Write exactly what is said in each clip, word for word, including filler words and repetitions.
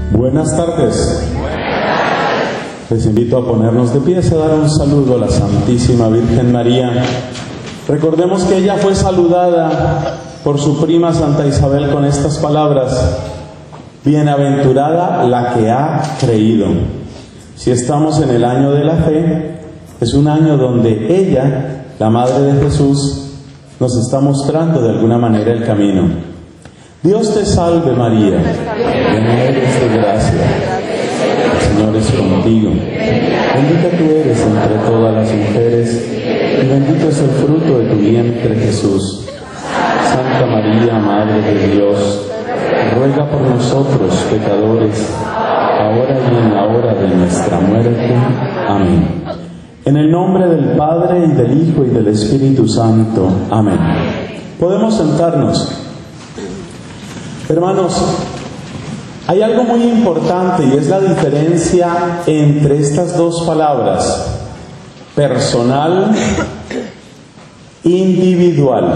Buenas tardes. Les invito a ponernos de pie y a dar un saludo a la Santísima Virgen María. Recordemos que ella fue saludada por su prima Santa Isabel con estas palabras: bienaventurada la que ha creído. Si estamos en el año de la fe, es un año donde ella, la Madre de Jesús, nos está mostrando de alguna manera el camino. Dios te salve María, llena eres de gracia, el Señor es contigo. Bendita tú eres entre todas las mujeres, y bendito es el fruto de tu vientre Jesús. Santa María, Madre de Dios, ruega por nosotros pecadores, ahora y en la hora de nuestra muerte. Amén. En el nombre del Padre, y del Hijo, y del Espíritu Santo. Amén. Podemos sentarnos. Hermanos, hay algo muy importante y es la diferencia entre estas dos palabras: personal, individual.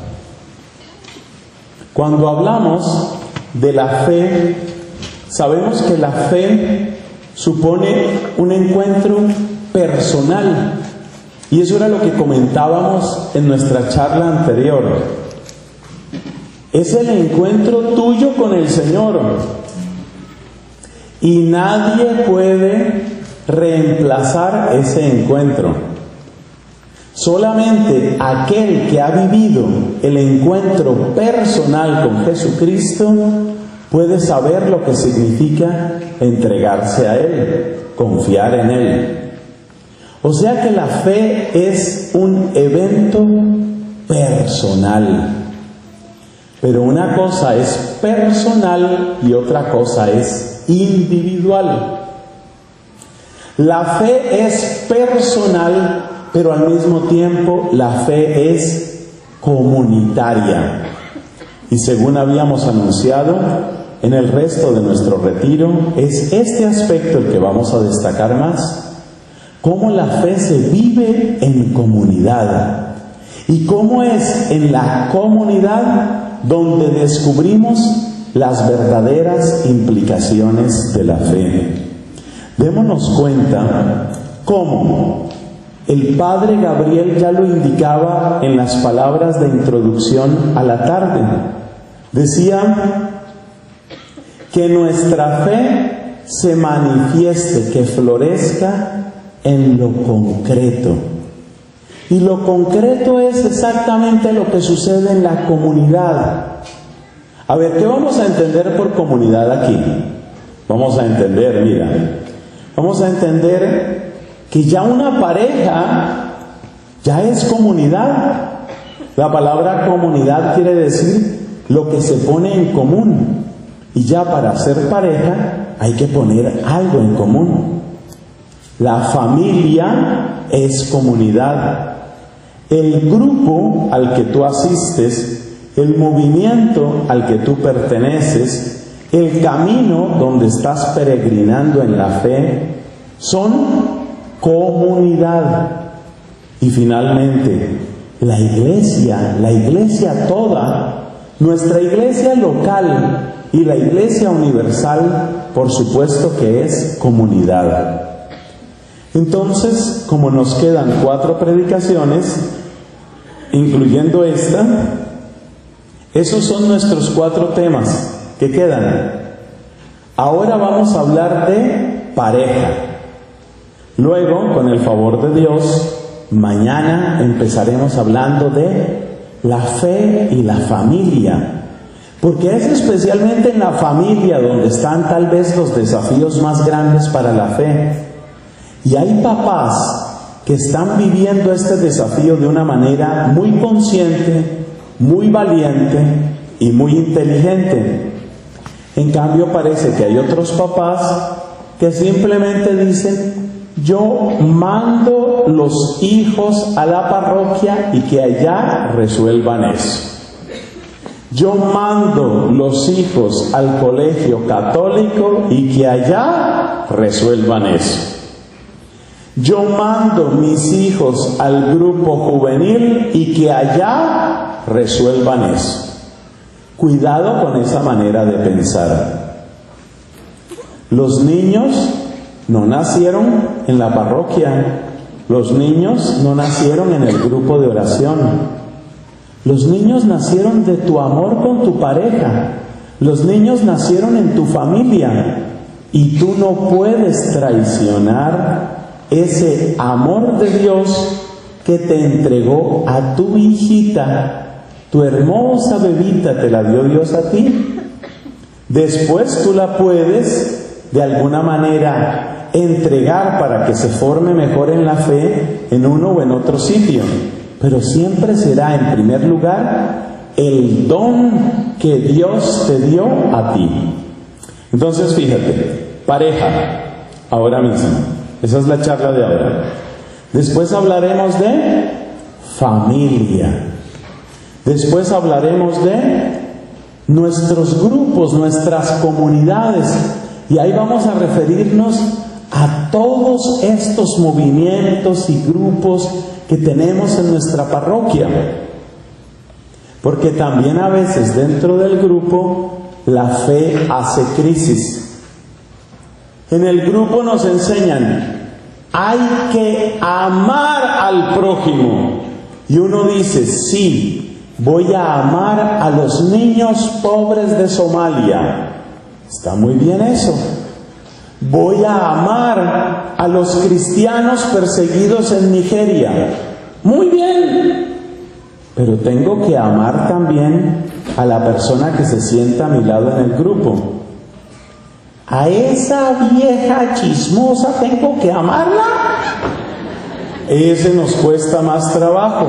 Cuando hablamos de la fe, sabemos que la fe supone un encuentro personal, y eso era lo que comentábamos en nuestra charla anterior. Es el encuentro tuyo con el Señor, y nadie puede reemplazar ese encuentro. Solamente aquel que ha vivido el encuentro personal con Jesucristo puede saber lo que significa entregarse a Él, confiar en Él. O sea que la fe es un evento personal. Pero una cosa es personal y otra cosa es individual. La fe es personal, pero al mismo tiempo la fe es comunitaria. Y según habíamos anunciado, en el resto de nuestro retiro, es este aspecto el que vamos a destacar más: cómo la fe se vive en comunidad, y cómo es en la comunidad donde descubrimos las verdaderas implicaciones de la fe. Démonos cuenta cómo el Padre Gabriel ya lo indicaba en las palabras de introducción a la tarde. Decía que nuestra fe se manifieste, que florezca en lo concreto. Y lo concreto es exactamente lo que sucede en la comunidad. A ver, ¿qué vamos a entender por comunidad aquí? Vamos a entender, mira, vamos a entender que ya una pareja ya es comunidad. La palabra comunidad quiere decir lo que se pone en común. Y ya para ser pareja hay que poner algo en común. La familia es comunidad. El grupo al que tú asistes, el movimiento al que tú perteneces, el camino donde estás peregrinando en la fe, son comunidad. Y finalmente, la iglesia, la iglesia toda, nuestra iglesia local y la iglesia universal, por supuesto que es comunidad. Entonces, como nos quedan cuatro predicaciones, incluyendo esta, esos son nuestros cuatro temas que quedan. Ahora vamos a hablar de pareja. Luego, con el favor de Dios, mañana empezaremos hablando de la fe y la familia. Porque es especialmente en la familia donde están tal vez los desafíos más grandes para la fe. Y hay papás que están viviendo este desafío de una manera muy consciente, muy valiente y muy inteligente. En cambio, parece que hay otros papás que simplemente dicen: yo mando los hijos a la parroquia y que allá resuelvan eso. Yo mando los hijos al colegio católico y que allá resuelvan eso. Yo mando mis hijos al grupo juvenil y que allá resuelvan eso. Cuidado con esa manera de pensar. Los niños no nacieron en la parroquia. Los niños no nacieron en el grupo de oración. Los niños nacieron de tu amor con tu pareja. Los niños nacieron en tu familia. Y tú no puedes traicionar ese amor de Dios que te entregó a tu hijita. Tu hermosa bebita te la dio Dios a ti. Después tú la puedes, de alguna manera, entregar para que se forme mejor en la fe en uno o en otro sitio. Pero siempre será, en primer lugar, el don que Dios te dio a ti. Entonces, fíjate, pareja, ahora mismo. Esa es la charla de ahora. Después hablaremos de familia. Después hablaremos de nuestros grupos, nuestras comunidades. Y ahí vamos a referirnos a todos estos movimientos y grupos que tenemos en nuestra parroquia. Porque también a veces dentro del grupo la fe hace crisis. En el grupo nos enseñan, hay que amar al prójimo. Y uno dice, sí, voy a amar a los niños pobres de Somalia. Está muy bien eso. Voy a amar a los cristianos perseguidos en Nigeria. Muy bien. Pero tengo que amar también a la persona que se sienta a mi lado en el grupo. A esa vieja chismosa tengo que amarla. Ese nos cuesta más trabajo.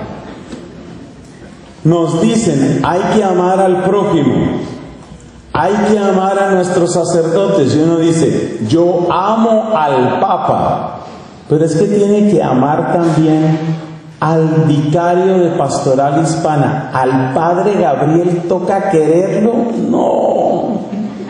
Nos dicen, hay que amar al prójimo, hay que amar a nuestros sacerdotes. Y uno dice, yo amo al Papa. Pero es que tiene que amar también al vicario de Pastoral Hispana. Al Padre Gabriel toca quererlo. No.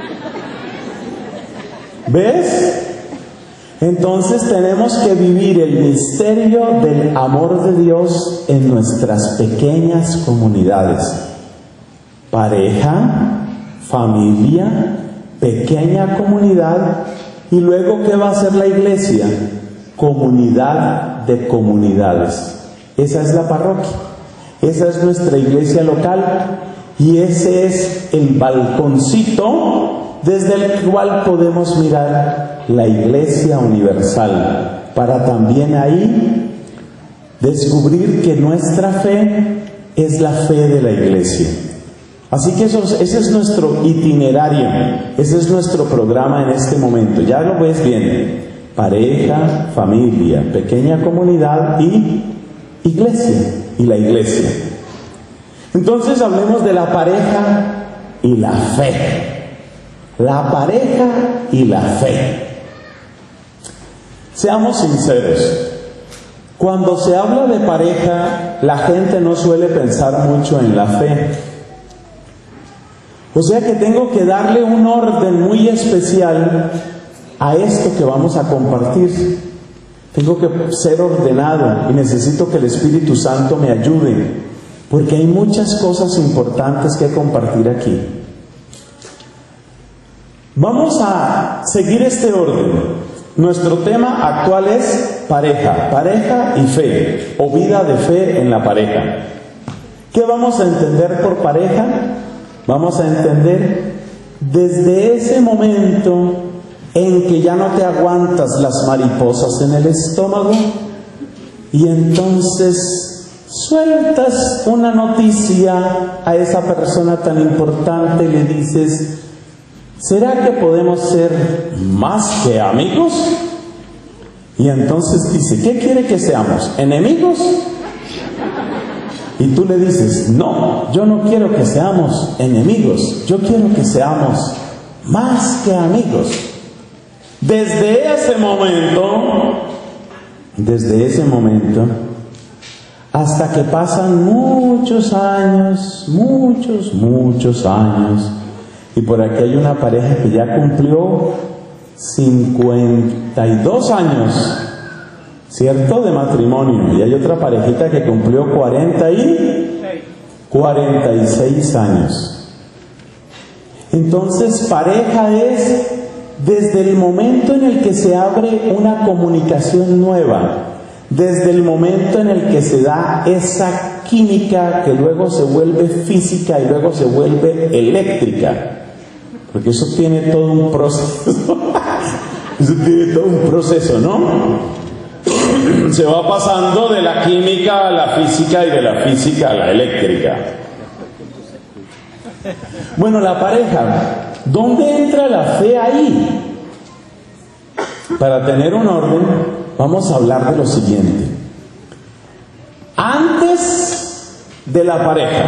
¿Ves? Entonces tenemos que vivir el misterio del amor de Dios en nuestras pequeñas comunidades. Pareja, familia, pequeña comunidad. Y luego, ¿qué va a hacer la iglesia? Comunidad de comunidades. Esa es la parroquia. Esa es nuestra iglesia local. Y ese es el balconcito desde el cual podemos mirar la Iglesia Universal, para también ahí descubrir que nuestra fe es la fe de la Iglesia. Así que eso, ese es nuestro itinerario, ese es nuestro programa en este momento. Ya lo ves bien: pareja, familia, pequeña comunidad y iglesia, y la iglesia. Entonces hablemos de la pareja y la fe. La pareja y la fe. Seamos sinceros, cuando se habla de pareja, la gente no suele pensar mucho en la fe. O sea que tengo que darle un orden muy especial a esto que vamos a compartir. Tengo que ser ordenado y necesito que el Espíritu Santo me ayude, porque hay muchas cosas importantes que compartir aquí. Vamos a seguir este orden. Nuestro tema actual es pareja, pareja y fe, o vida de fe en la pareja. ¿Qué vamos a entender por pareja? Vamos a entender desde ese momento en que ya no te aguantas las mariposas en el estómago y entonces sueltas una noticia a esa persona tan importante y le dices: ¿será que podemos ser más que amigos? Y entonces dice: ¿qué quiere que seamos? ¿Enemigos? Y tú le dices: no, yo no quiero que seamos enemigos, yo quiero que seamos más que amigos. Desde ese momento, desde ese momento, hasta que pasan muchos años, muchos, muchos años, y por aquí hay una pareja que ya cumplió cincuenta y dos años, ¿cierto?, de matrimonio, y hay otra parejita que cumplió cuarenta y cuarenta y seis años. Entonces, pareja es desde el momento en el que se abre una comunicación nueva, desde el momento en el que se da esa química que luego se vuelve física y luego se vuelve eléctrica, porque eso tiene todo un proceso, eso tiene todo un proceso, ¿no? Se va pasando de la química a la física y de la física a la eléctrica. Bueno, la pareja, ¿dónde entra la fe ahí? Para tener un orden, vamos a hablar de lo siguiente. Antes de la pareja,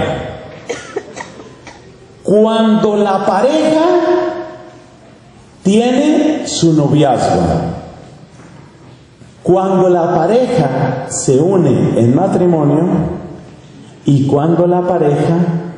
cuando la pareja tiene su noviazgo, cuando la pareja se une en matrimonio y cuando la pareja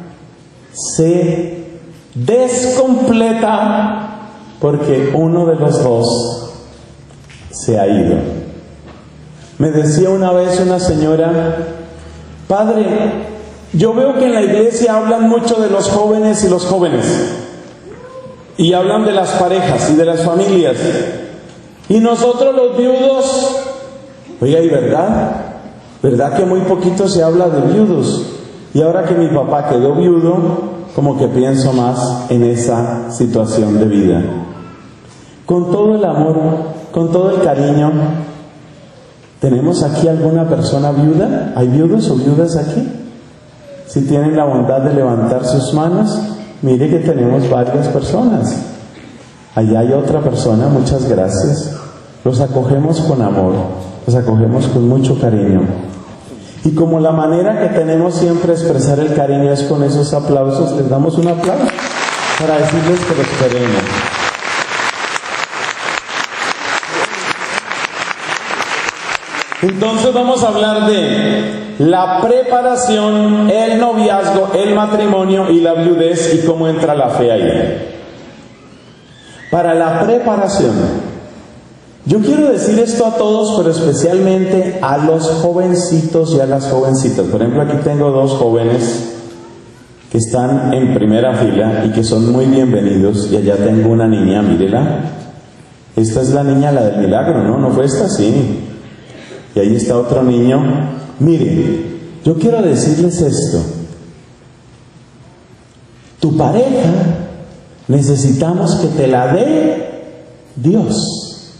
se descompleta porque uno de los dos se ha ido. Me decía una vez una señora: padre, yo veo que en la iglesia hablan mucho de los jóvenes y los jóvenes, y hablan de las parejas y de las familias, y nosotros los viudos, oiga, ¿y verdad? ¿Verdad que muy poquito se habla de viudos? Y ahora que mi papá quedó viudo, como que pienso más en esa situación de vida. Con todo el amor, con todo el cariño, ¿tenemos aquí alguna persona viuda? ¿Hay viudos o viudas aquí? Si tienen la bondad de levantar sus manos, mire que tenemos varias personas. Allá hay otra persona, muchas gracias. Los acogemos con amor, los acogemos con mucho cariño. Y como la manera que tenemos siempre de expresar el cariño es con esos aplausos, les damos un aplauso para decirles que los queremos. Entonces vamos a hablar de la preparación, el noviazgo, el matrimonio y la viudez y cómo entra la fe ahí. Para la preparación, yo quiero decir esto a todos, pero especialmente a los jovencitos y a las jovencitas. Por ejemplo, aquí tengo dos jóvenes que están en primera fila y que son muy bienvenidos. Y allá tengo una niña, mírela. Esta es la niña, la del milagro, ¿no? ¿No fue esta? Sí. Y ahí está otro niño. Miren, yo quiero decirles esto. Tu pareja necesitamos que te la dé Dios.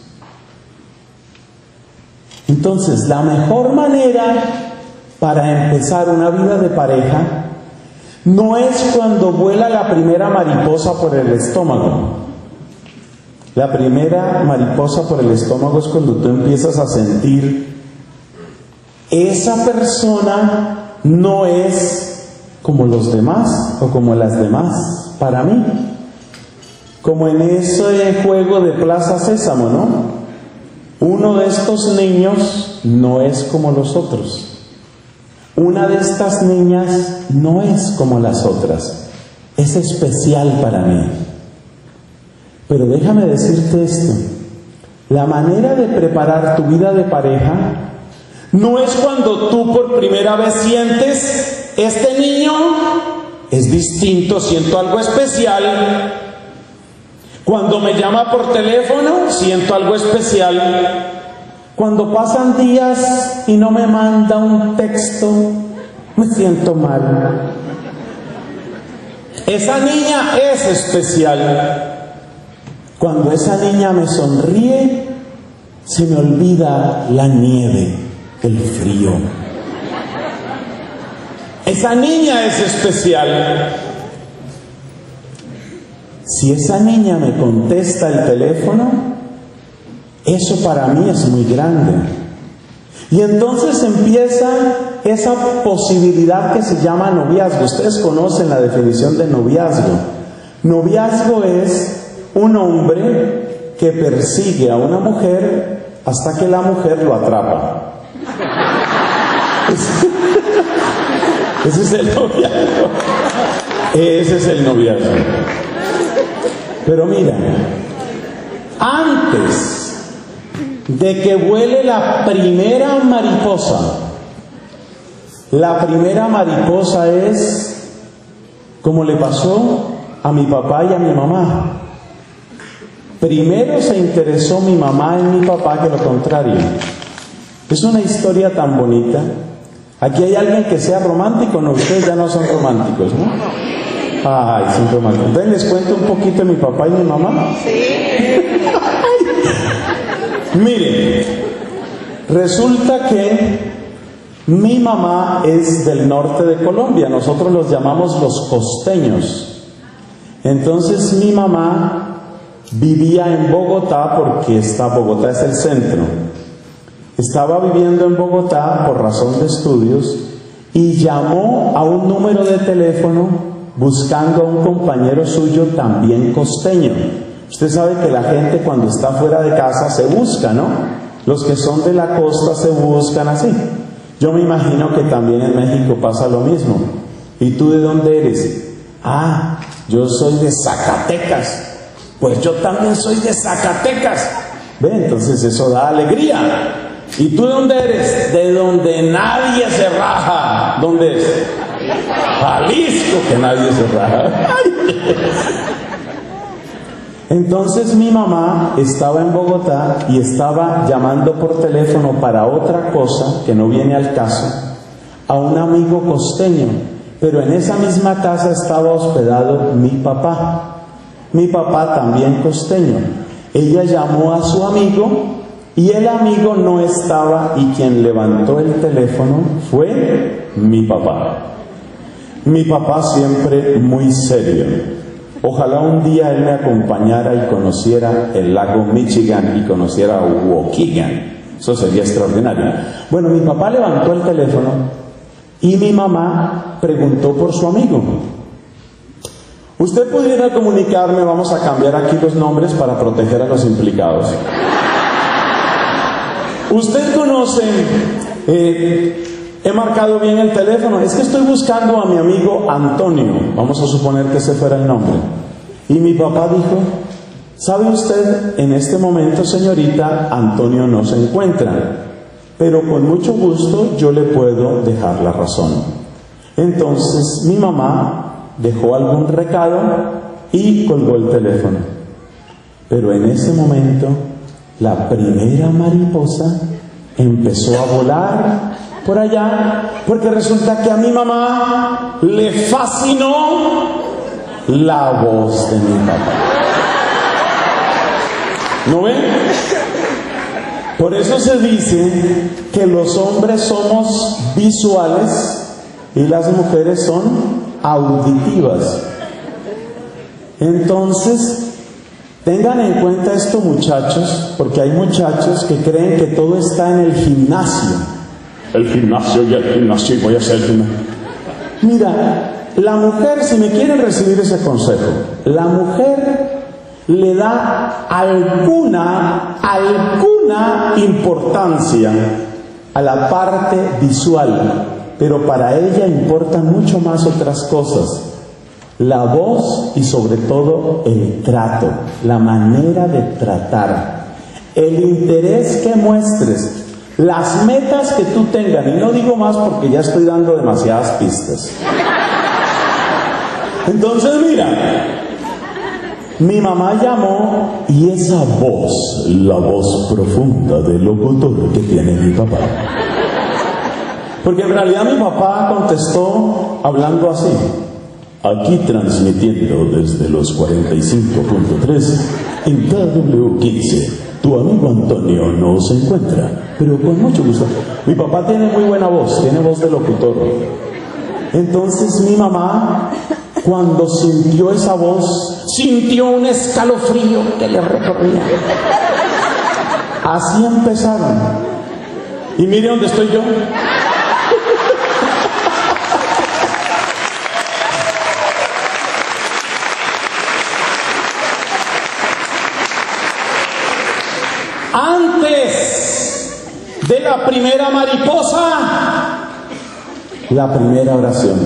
Entonces, la mejor manera para empezar una vida de pareja no es cuando vuela la primera mariposa por el estómago. La primera mariposa por el estómago es cuando tú empiezas a sentir: esa persona no es como los demás o como las demás para mí. Como en ese juego de Plaza Sésamo, ¿no? Uno de estos niños no es como los otros. Una de estas niñas no es como las otras. Es especial para mí. Pero déjame decirte esto. La manera de preparar tu vida de pareja no es cuando tú por primera vez sientes: este niño es distinto, siento algo especial. Cuando me llama por teléfono, siento algo especial. Cuando pasan días y no me manda un texto, me siento mal. Esa niña es especial. Cuando esa niña me sonríe, se me olvida la nieve, el frío. Esa niña es especial. Si esa niña me contesta el teléfono, eso para mí es muy grande. Y entonces empieza esa posibilidad que se llama noviazgo. Ustedes conocen la definición de noviazgo. Noviazgo es un hombre que persigue a una mujer hasta que la mujer lo atrapa. Ese es el noviazgo. Ese es el noviazgo. Pero mira, antes de que vuele la primera mariposa, la primera mariposa es como le pasó a mi papá y a mi mamá. primero se interesó mi mamá en mi papá que lo contrario. Es una historia tan bonita. Aquí hay alguien que sea romántico, no, ustedes ya no son románticos, ¿no? Ay, son románticos. Entonces les cuento un poquito de mi papá y mi mamá. Miren, resulta que mi mamá es del norte de Colombia, nosotros los llamamos los costeños. Entonces mi mamá vivía en Bogotá porque está, Bogotá es el centro. Estaba viviendo en Bogotá por razón de estudios y llamó a un número de teléfono buscando a un compañero suyo también costeño. Usted sabe que la gente cuando está fuera de casa se busca, ¿no? Los que son de la costa se buscan así. Yo me imagino que también en México pasa lo mismo. ¿Y tú de dónde eres? Ah, yo soy de Zacatecas. Pues yo también soy de Zacatecas. Ve, entonces eso da alegría. ¿Y tú de dónde eres? De donde nadie se raja. ¿Dónde es? Jalisco, que nadie se raja. Entonces mi mamá estaba en Bogotá y estaba llamando por teléfono para otra cosa que no viene al caso a un amigo costeño, pero en esa misma casa estaba hospedado mi papá, mi papá también costeño. Ella llamó a su amigo y el amigo no estaba y quien levantó el teléfono fue mi papá. Mi papá siempre muy serio. Ojalá un día él me acompañara y conociera el lago Michigan y conociera Waukegan. Eso sería extraordinario. Bueno, mi papá levantó el teléfono y mi mamá preguntó por su amigo. ¿Usted pudiera comunicarme? Vamos a cambiar aquí los nombres para proteger a los implicados. ¿Usted conoce... Eh, he marcado bien el teléfono, es que estoy buscando a mi amigo Antonio, vamos a suponer que ese fuera el nombre. Y mi papá dijo, ¿sabe usted? En este momento, señorita, Antonio no se encuentra, pero con mucho gusto yo le puedo dejar la razón. Entonces mi mamá dejó algún recado y colgó el teléfono. Pero en ese momento, la primera mariposa empezó a volar por allá, porque resulta que a mi mamá le fascinó la voz de mi papá. ¿No ven? Por eso se dice que los hombres somos visuales y las mujeres son auditivas. Entonces, tengan en cuenta esto, muchachos, porque hay muchachos que creen que todo está en el gimnasio. El gimnasio y el gimnasio y voy a hacer el gimnasio. Mira, la mujer, si me quieren recibir ese consejo, la mujer le da alguna, alguna importancia a la parte visual, pero para ella importan mucho más otras cosas. La voz y sobre todo el trato, la manera de tratar, el interés que muestres. Las metas que tú tengas, y no digo más porque ya estoy dando demasiadas pistas. Entonces mira, mi mamá llamó y esa voz, la voz profunda del locutor que tiene mi papá. Porque en realidad mi papá contestó hablando así. Aquí transmitiendo desde los cuarenta y cinco punto tres en K W quince. Tu amigo Antonio no se encuentra, pero con mucho gusto. Mi papá tiene muy buena voz, tiene voz de locutor. Entonces mi mamá, cuando sintió esa voz, sintió un escalofrío que le recorría. Así empezaron. Y mire dónde estoy yo. Antes de la primera mariposa, la primera oración.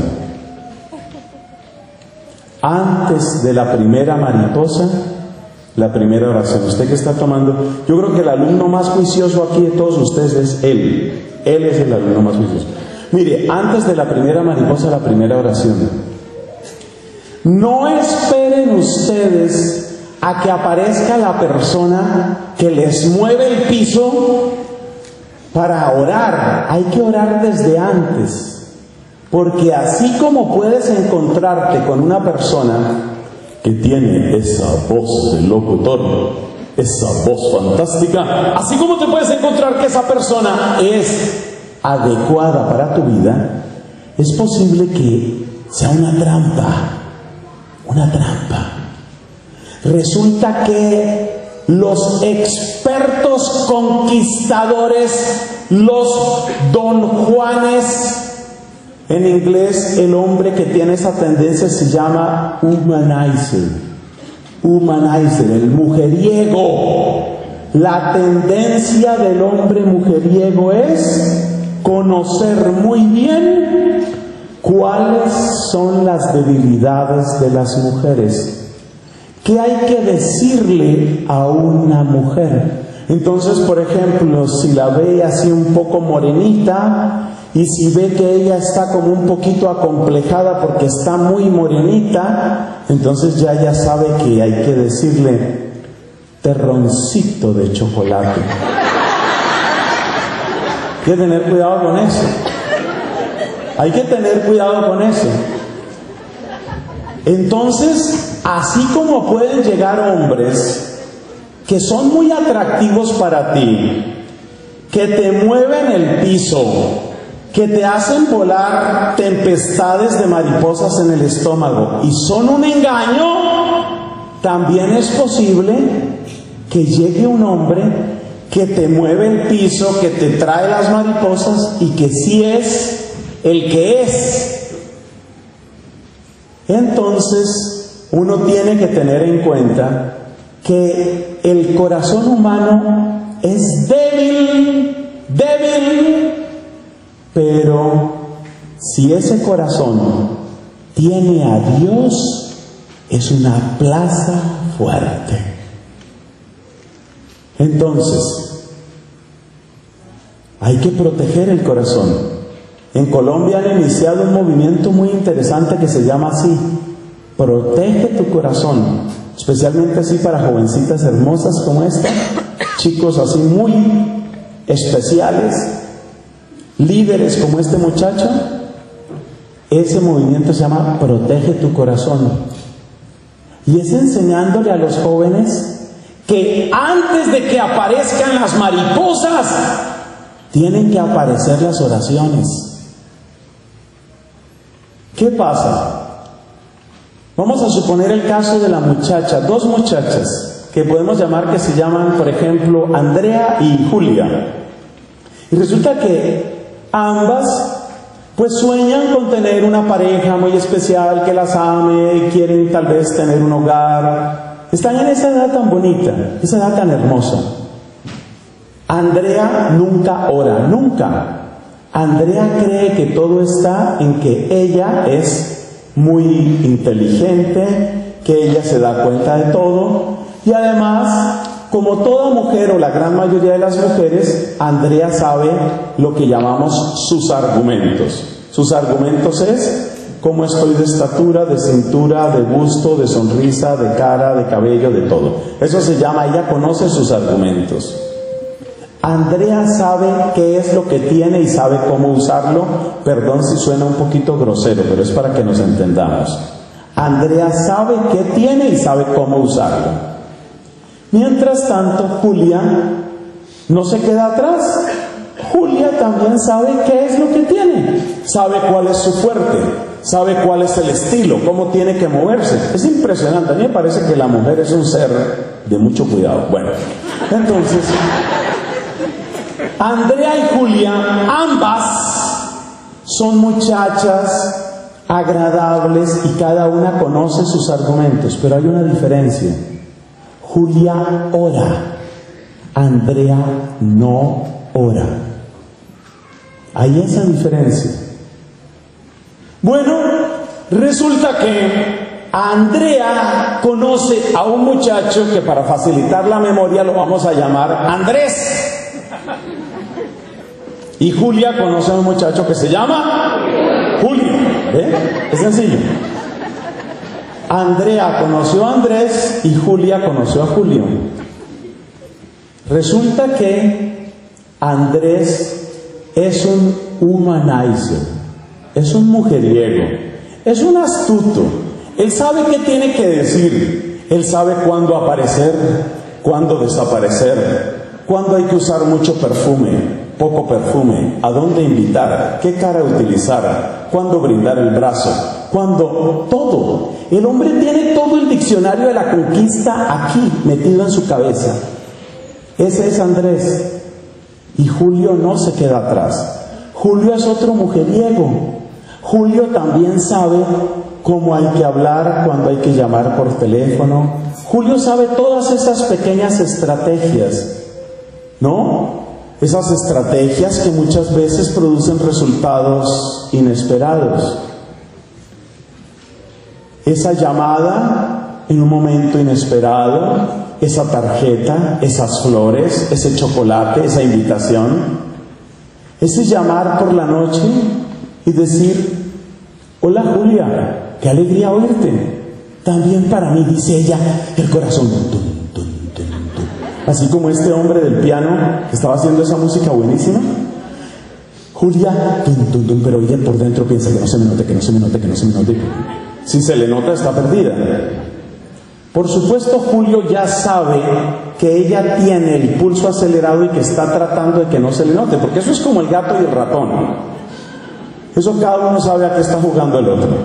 Antes de la primera mariposa, la primera oración. Usted que está tomando, yo creo que el alumno más juicioso aquí de todos ustedes es él. Él es el alumno más juicioso. Mire, antes de la primera mariposa, la primera oración. No esperen ustedes a que aparezca la persona que les mueve el piso para orar. Hay que orar desde antes, porque así como puedes encontrarte con una persona que tiene esa voz de locutor, esa voz fantástica, así como te puedes encontrar que esa persona es adecuada para tu vida, es posible que sea una trampa, una trampa. Resulta que los expertos conquistadores, los Don Juanes, en inglés el hombre que tiene esa tendencia se llama humanizer, humanizer, el mujeriego. La tendencia del hombre mujeriego es conocer muy bien cuáles son las debilidades de las mujeres. ¿Qué hay que decirle a una mujer? Entonces, por ejemplo, si la ve así un poco morenita y si ve que ella está como un poquito acomplejada porque está muy morenita, entonces ya ella sabe que hay que decirle terroncito de chocolate. Hay que tener cuidado con eso. Hay que tener cuidado con eso. Entonces, así como pueden llegar hombres que son muy atractivos para ti, que te mueven el piso, que te hacen volar tempestades de mariposas en el estómago y son un engaño, también es posible que llegue un hombre que te mueve el piso, que te trae las mariposas y que sí es el que es. Entonces, uno tiene que tener en cuenta que el corazón humano es débil, débil, pero si ese corazón tiene a Dios, es una plaza fuerte. Entonces, hay que proteger el corazón. En Colombia han iniciado un movimiento muy interesante que se llama así: protege tu corazón, especialmente así para jovencitas hermosas como esta, chicos así muy especiales, líderes como este muchacho. Ese movimiento se llama Protege tu corazón, y es enseñándole a los jóvenes que antes de que aparezcan las mariposas tienen que aparecer las oraciones. ¿Qué pasa? Vamos a suponer el caso de la muchacha, dos muchachas que podemos llamar que se llaman, por ejemplo, Andrea y Julia. Y resulta que ambas pues sueñan con tener una pareja muy especial que las ame, quieren tal vez tener un hogar. Están en esa edad tan bonita, esa edad tan hermosa. Andrea nunca ora, nunca. Andrea cree que todo está en que ella es muy inteligente, que ella se da cuenta de todo, y además, como toda mujer o la gran mayoría de las mujeres, Andrea sabe lo que llamamos sus argumentos. Sus argumentos es cómo estoy de estatura, de cintura, de busto, de sonrisa, de cara, de cabello, de todo. Eso se llama, ella conoce sus argumentos. Andrea sabe qué es lo que tiene y sabe cómo usarlo. Perdón si suena un poquito grosero, pero es para que nos entendamos. Andrea sabe qué tiene y sabe cómo usarlo. Mientras tanto, Julia no se queda atrás. Julia también sabe qué es lo que tiene, sabe cuál es su fuerte, sabe cuál es el estilo, cómo tiene que moverse. Es impresionante. A mí me parece que la mujer es un ser de mucho cuidado. Bueno, entonces, Andrea y Julia, ambas son muchachas agradables y cada una conoce sus argumentos, pero hay una diferencia. Julia ora, Andrea no ora. Hay esa diferencia. Bueno, resulta que Andrea conoce a un muchacho que, para facilitar la memoria, lo vamos a llamar Andrés. Y Julia conoce a un muchacho que se llama Julio. ¿Eh? Es sencillo. Andrea conoció a Andrés y Julia conoció a Julio. Resulta que Andrés es un humanizer, es un mujeriego, es un astuto. Él sabe qué tiene que decir, él sabe cuándo aparecer, cuándo desaparecer, cuándo hay que usar mucho perfume, poco perfume, a dónde invitar, qué cara utilizar, cuándo brindar el brazo, cuándo, todo. El hombre tiene todo el diccionario de la conquista aquí, metido en su cabeza. Ese es Andrés. Y Julio no se queda atrás. Julio es otro mujeriego. Julio también sabe cómo hay que hablar, cuándo hay que llamar por teléfono. Julio sabe todas esas pequeñas estrategias, ¿no? Esas estrategias que muchas veces producen resultados inesperados. Esa llamada en un momento inesperado, esa tarjeta, esas flores, ese chocolate, esa invitación, ese llamar por la noche y decir: hola Julia, qué alegría oírte. También para mí, dice ella, el corazón. Tum, tum, tum, tum. Así como este hombre del piano que estaba haciendo esa música buenísima. Julia, tum, tum, tum, pero ella por dentro piensa que no se me note, que no se me note, que no se me note. Si se le nota, está perdida. Por supuesto, Julio ya sabe que ella tiene el pulso acelerado y que está tratando de que no se le note, porque eso es como el gato y el ratón. Eso cada uno sabe a qué está jugando el otro.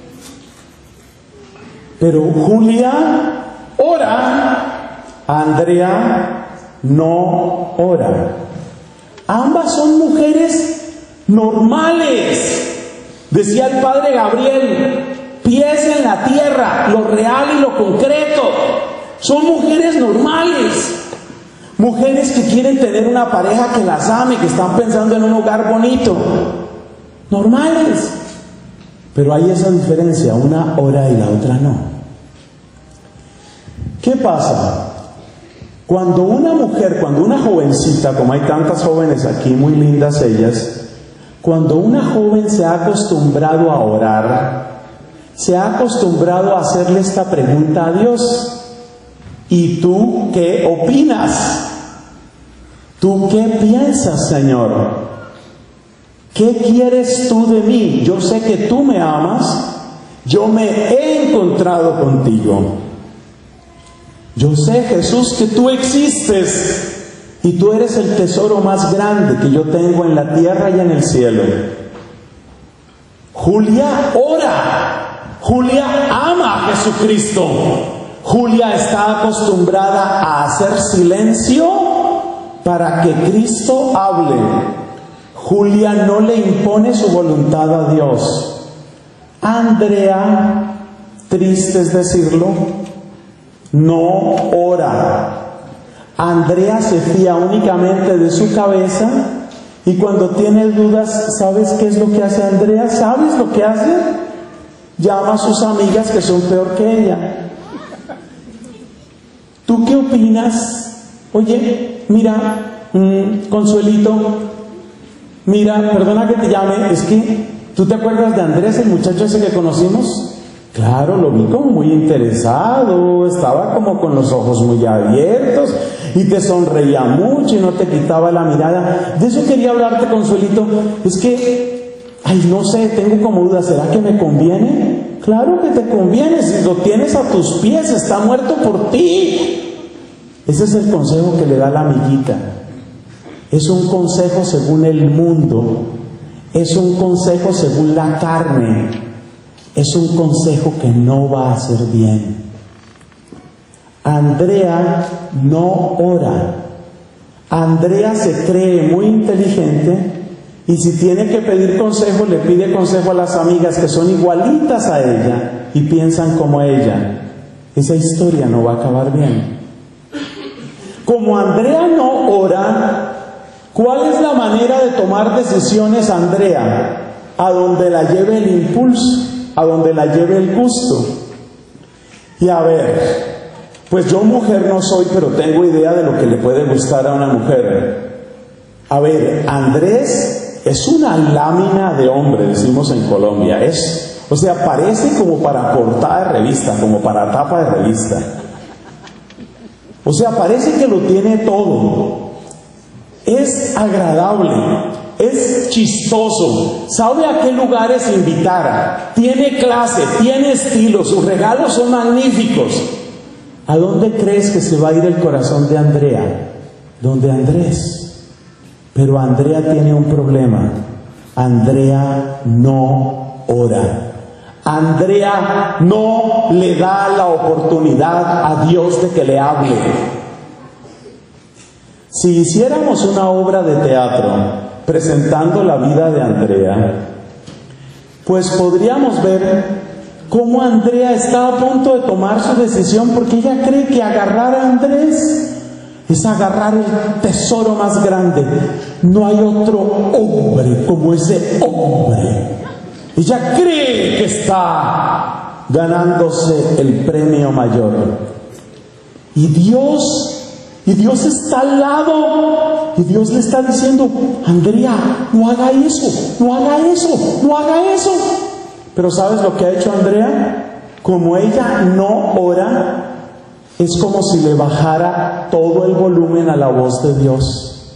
Pero Julia ora, Andrea no ora. Ambas son mujeres normales. Decía el padre Gabriel: pies en la tierra, lo real y lo concreto. Son mujeres normales. Mujeres que quieren tener una pareja que las ame, que están pensando en un hogar bonito. Normales. Pero hay esa diferencia, una ora y la otra no. ¿Qué pasa? Cuando una mujer, cuando una jovencita, como hay tantas jóvenes aquí, muy lindas ellas, cuando una joven se ha acostumbrado a orar, se ha acostumbrado a hacerle esta pregunta a Dios: ¿y tú qué opinas? ¿Tú qué piensas, Señor? ¿Qué quieres tú de mí? Yo sé que tú me amas, yo me he encontrado contigo. Yo sé, Jesús, que tú existes y tú eres el tesoro más grande que yo tengo en la tierra y en el cielo. Julia ora. Julia ama a Jesucristo. Julia está acostumbrada a hacer silencio para que Cristo hable. Julia no le impone su voluntad a Dios. Andrea, triste es decirlo, no ora. Andrea se fía únicamente de su cabeza y cuando tiene dudas, ¿sabes qué es lo que hace Andrea? ¿Sabes lo que hace? Llama a sus amigas que son peor que ella. ¿Tú qué opinas? Oye, mira, mmm, Consuelito, mira, perdona que te llame, es que, ¿tú te acuerdas de Andrés, el muchacho ese que conocimos? Claro, lo vi como muy interesado, estaba como con los ojos muy abiertos y te sonreía mucho y no te quitaba la mirada. De eso quería hablarte, Consuelito. Es que, ay, no sé, tengo como duda, ¿será que me conviene? Claro que te conviene, si lo tienes a tus pies, está muerto por ti. Ese es el consejo que le da la amiguita. Es un consejo según el mundo, es un consejo según la carne. Es un consejo que no va a hacer bien. Andrea no ora. Andrea se cree muy inteligente y si tiene que pedir consejo, le pide consejo a las amigas que son igualitas a ella y piensan como ella. Esa historia no va a acabar bien. Como Andrea no ora, ¿cuál es la manera de tomar decisiones, Andrea? A donde la lleve el impulso, a donde la lleve el gusto. Y a ver, pues yo mujer no soy, pero tengo idea de lo que le puede gustar a una mujer. A ver, Andrés es una lámina de hombre, decimos en Colombia, es O sea, parece como para portada de revista, como para tapa de revista. O sea, parece que lo tiene todo. Es agradable, es chistoso, sabe a qué lugares invitar, tiene clase, tiene estilo, sus regalos son magníficos. ¿A dónde crees que se va a ir el corazón de Andrea? Donde Andrés. Pero Andrea tiene un problema. Andrea no ora. Andrea no le da la oportunidad a Dios de que le hable. Si hiciéramos una obra de teatro presentando la vida de Andrea, pues podríamos ver cómo Andrea está a punto de tomar su decisión, porque ella cree que agarrar a Andrés es agarrar el tesoro más grande. No hay otro hombre como ese hombre. Ella cree que está ganándose el premio mayor. Y Dios, y Dios está al lado, y Dios le está diciendo: Andrea, no haga eso, no haga eso, no haga eso. Pero ¿sabes lo que ha hecho Andrea? Como ella no ora, es como si le bajara todo el volumen a la voz de Dios.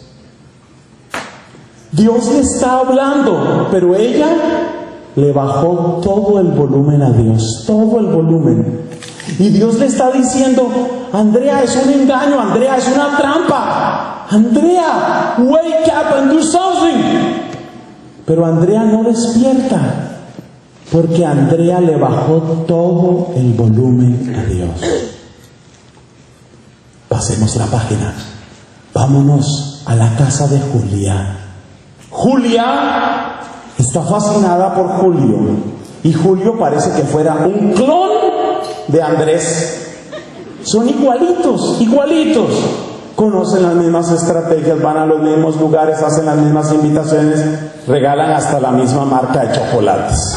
Dios le está hablando, pero ella le bajó todo el volumen a Dios, todo el volumen. Y Dios le está diciendo: Andrea, es un engaño, Andrea, es una trampa. Andrea, wake up and do something. Pero Andrea no despierta, porque Andrea le bajó todo el volumen a Dios. Pasemos la página. Vámonos a la casa de Julia. Julia está fascinada por Julio, y Julio parece que fuera un clon de Andrés. Son igualitos, igualitos. Conocen las mismas estrategias, van a los mismos lugares, hacen las mismas invitaciones, regalan hasta la misma marca de chocolates.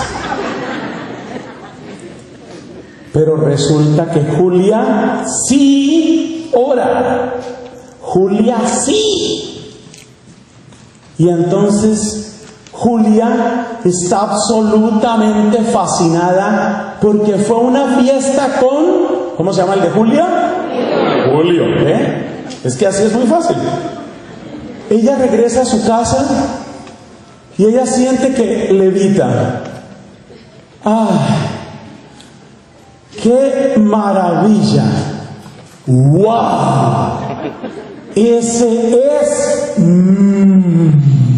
Pero resulta que Julia sí ora. Julia sí. Y entonces Julia está absolutamente fascinada, porque fue una fiesta con... ¿Cómo se llama el de Julia? Julio, ¿eh? Es que así es muy fácil. Ella regresa a su casa y ella siente que levita. ¡Ay! ¡Qué maravilla! ¡Wow! Ese es mm,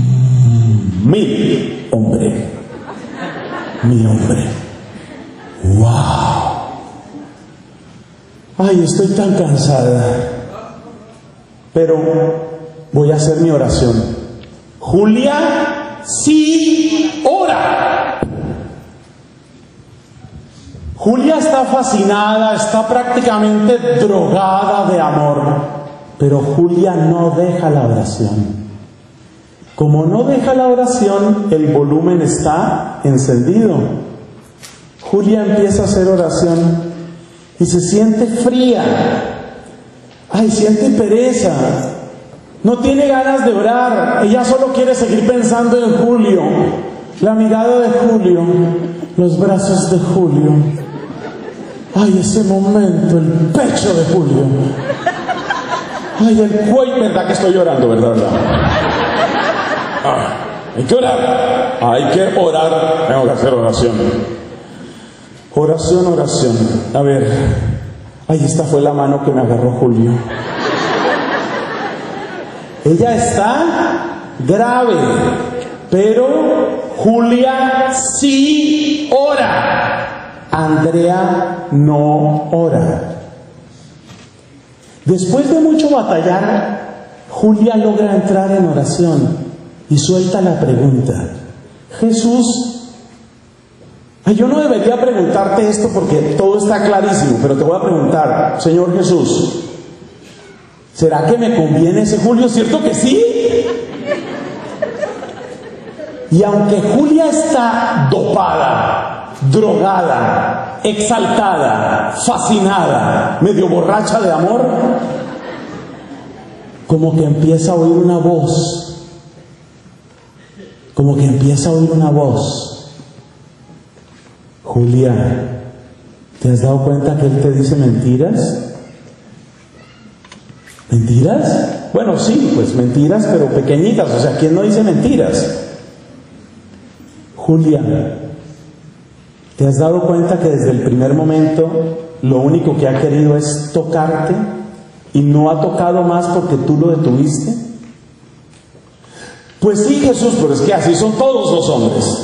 mi hombre. Mi hombre. ¡Wow! Ay, estoy tan cansada. Pero voy a hacer mi oración. Julia, sí, ora. Julia está fascinada, está prácticamente drogada de amor, pero Julia no deja la oración. Como no deja la oración, el volumen está encendido. Julia empieza a hacer oración y se siente fría. Ay, siente pereza. No tiene ganas de orar. Ella solo quiere seguir pensando en Julio. La mirada de Julio, los brazos de Julio. Ay, ese momento, el pecho de Julio. Ay, el cuello. ¿Verdad que estoy llorando? ¿Verdad? ¿Verdad? Ah, hay que orar. Hay que orar. Tengo que hacer oración. Oración, oración. A ver. Ay, esta fue la mano que me agarró Julio. Ella está grave, pero Julia sí ora. Andrea no ora. Después de mucho batallar, Julia logra entrar en oración y suelta la pregunta: Jesús, ay, yo no debería preguntarte esto porque todo está clarísimo, pero te voy a preguntar, Señor Jesús, ¿será que me conviene ese Julio? ¿Cierto que sí? Y aunque Julia está dopada, drogada, exaltada, fascinada, medio borracha de amor, como que empieza a oír una voz, como que empieza a oír una voz. Julia, ¿te has dado cuenta que él te dice mentiras? ¿Mentiras? Bueno, sí, pues mentiras, pero pequeñitas. O sea, ¿quién no dice mentiras? Julia, ¿te has dado cuenta que desde el primer momento lo único que ha querido es tocarte y no ha tocado más porque tú lo detuviste? Pues sí, Jesús, pero es que así son todos los hombres.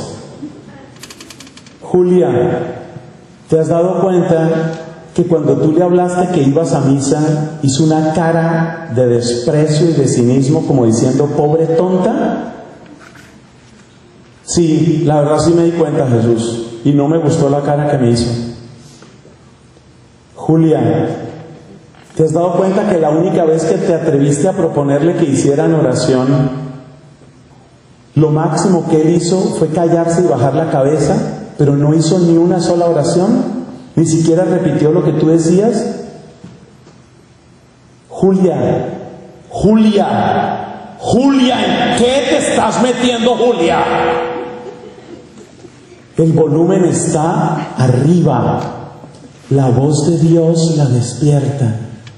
Julia, ¿te has dado cuenta que cuando tú le hablaste que ibas a misa, hizo una cara de desprecio y de cinismo como diciendo, pobre tonta? Sí, la verdad sí me di cuenta, Jesús, y no me gustó la cara que me hizo. Julia, ¿te has dado cuenta que la única vez que te atreviste a proponerle que hicieran oración, lo máximo que él hizo fue callarse y bajar la cabeza, pero no hizo ni una sola oración? Ni siquiera repitió lo que tú decías. Julia, Julia, Julia, ¿en qué te estás metiendo, Julia? El volumen está arriba. La voz de Dios la despierta.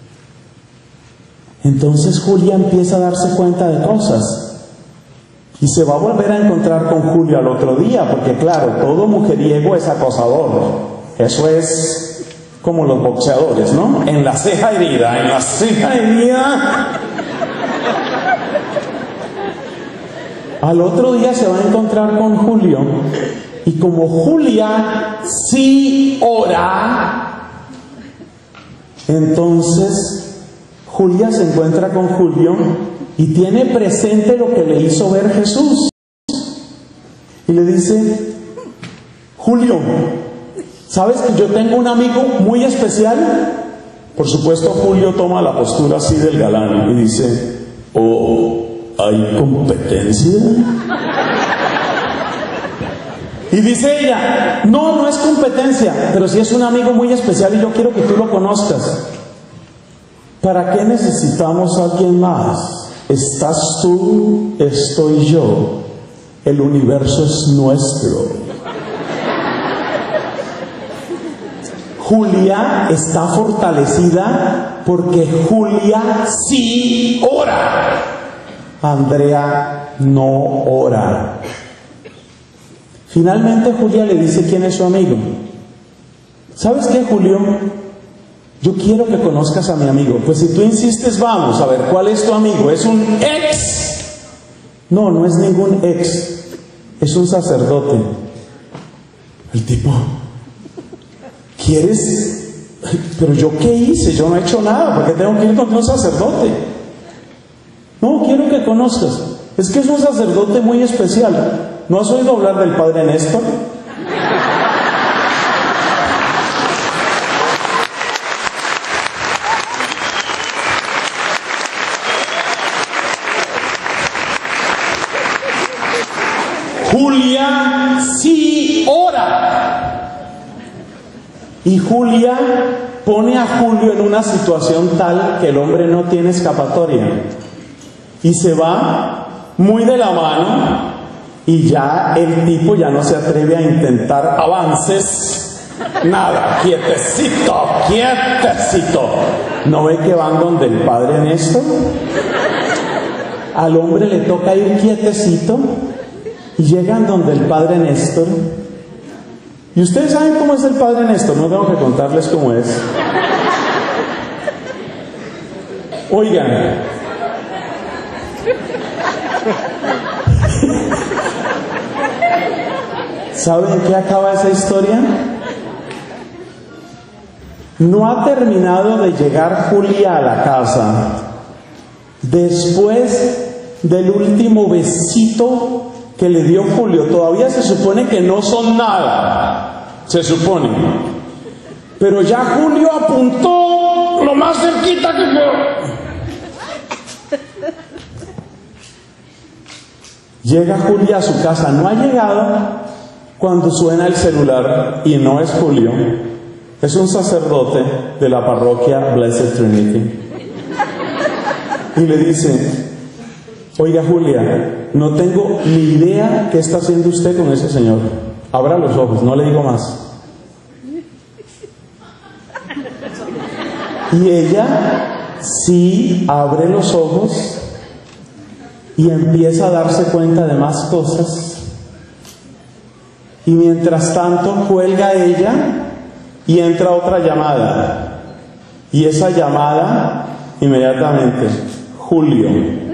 Entonces Julia empieza a darse cuenta de cosas. Y se va a volver a encontrar con Julio al otro día, porque claro, todo mujeriego es acosador. Eso es como los boxeadores, ¿no? En la ceja herida, en la ceja herida. Al otro día se va a encontrar con Julio. Y como Julia sí ora, entonces Julia se encuentra con Julio y tiene presente lo que le hizo ver Jesús. Y le dice, Julio, ¿sabes que yo tengo un amigo muy especial? Por supuesto, Julio toma la postura así del galán y dice, oh, ¿hay competencia? Y dice ella, no, no es competencia, pero sí es un amigo muy especial y yo quiero que tú lo conozcas. ¿Para qué necesitamos a alguien más? Estás tú, estoy yo, el universo es nuestro. Julia está fortalecida porque Julia sí ora. Andrea no ora. Finalmente Julia le dice quién es su amigo. ¿Sabes qué, Julio? Yo quiero que conozcas a mi amigo. Pues si tú insistes, vamos a ver, ¿cuál es tu amigo? ¿Es un ex? No, no es ningún ex. Es un sacerdote. El tipo, ¿quieres? Pero yo qué hice, yo no he hecho nada, ¿por qué tengo que ir con un sacerdote? No, quiero que conozcas. Es que es un sacerdote muy especial. ¿No has oído hablar del padre Néstor? Julia sí ora. Y Julia pone a Julio en una situación tal que el hombre no tiene escapatoria. Y se va muy de la mano y ya el tipo ya no se atreve a intentar avances. Nada, quietecito, quietecito. ¿No ve que van donde el padre Néstor? Al hombre le toca ir quietecito y llegan donde el padre Néstor. Y ustedes saben cómo es el padre Néstor, no tengo que contarles cómo es. Oigan, ¿saben qué acaba esa historia? No ha terminado de llegar Julia a la casa después del último besito que le dio Julio. Todavía se supone que no son nada, se supone, pero ya Julio apuntó lo más cerquita que pudo. Llega Julia a su casa, no ha llegado cuando suena el celular y no es Julio, es un sacerdote de la parroquia Blessed Trinity. Y le dice, oiga Julia, no tengo ni idea qué está haciendo usted con ese señor. Abra los ojos, no le digo más. Y ella sí abre los ojos y empieza a darse cuenta de más cosas. Y mientras tanto cuelga ella y entra otra llamada. Y esa llamada, inmediatamente, Julio.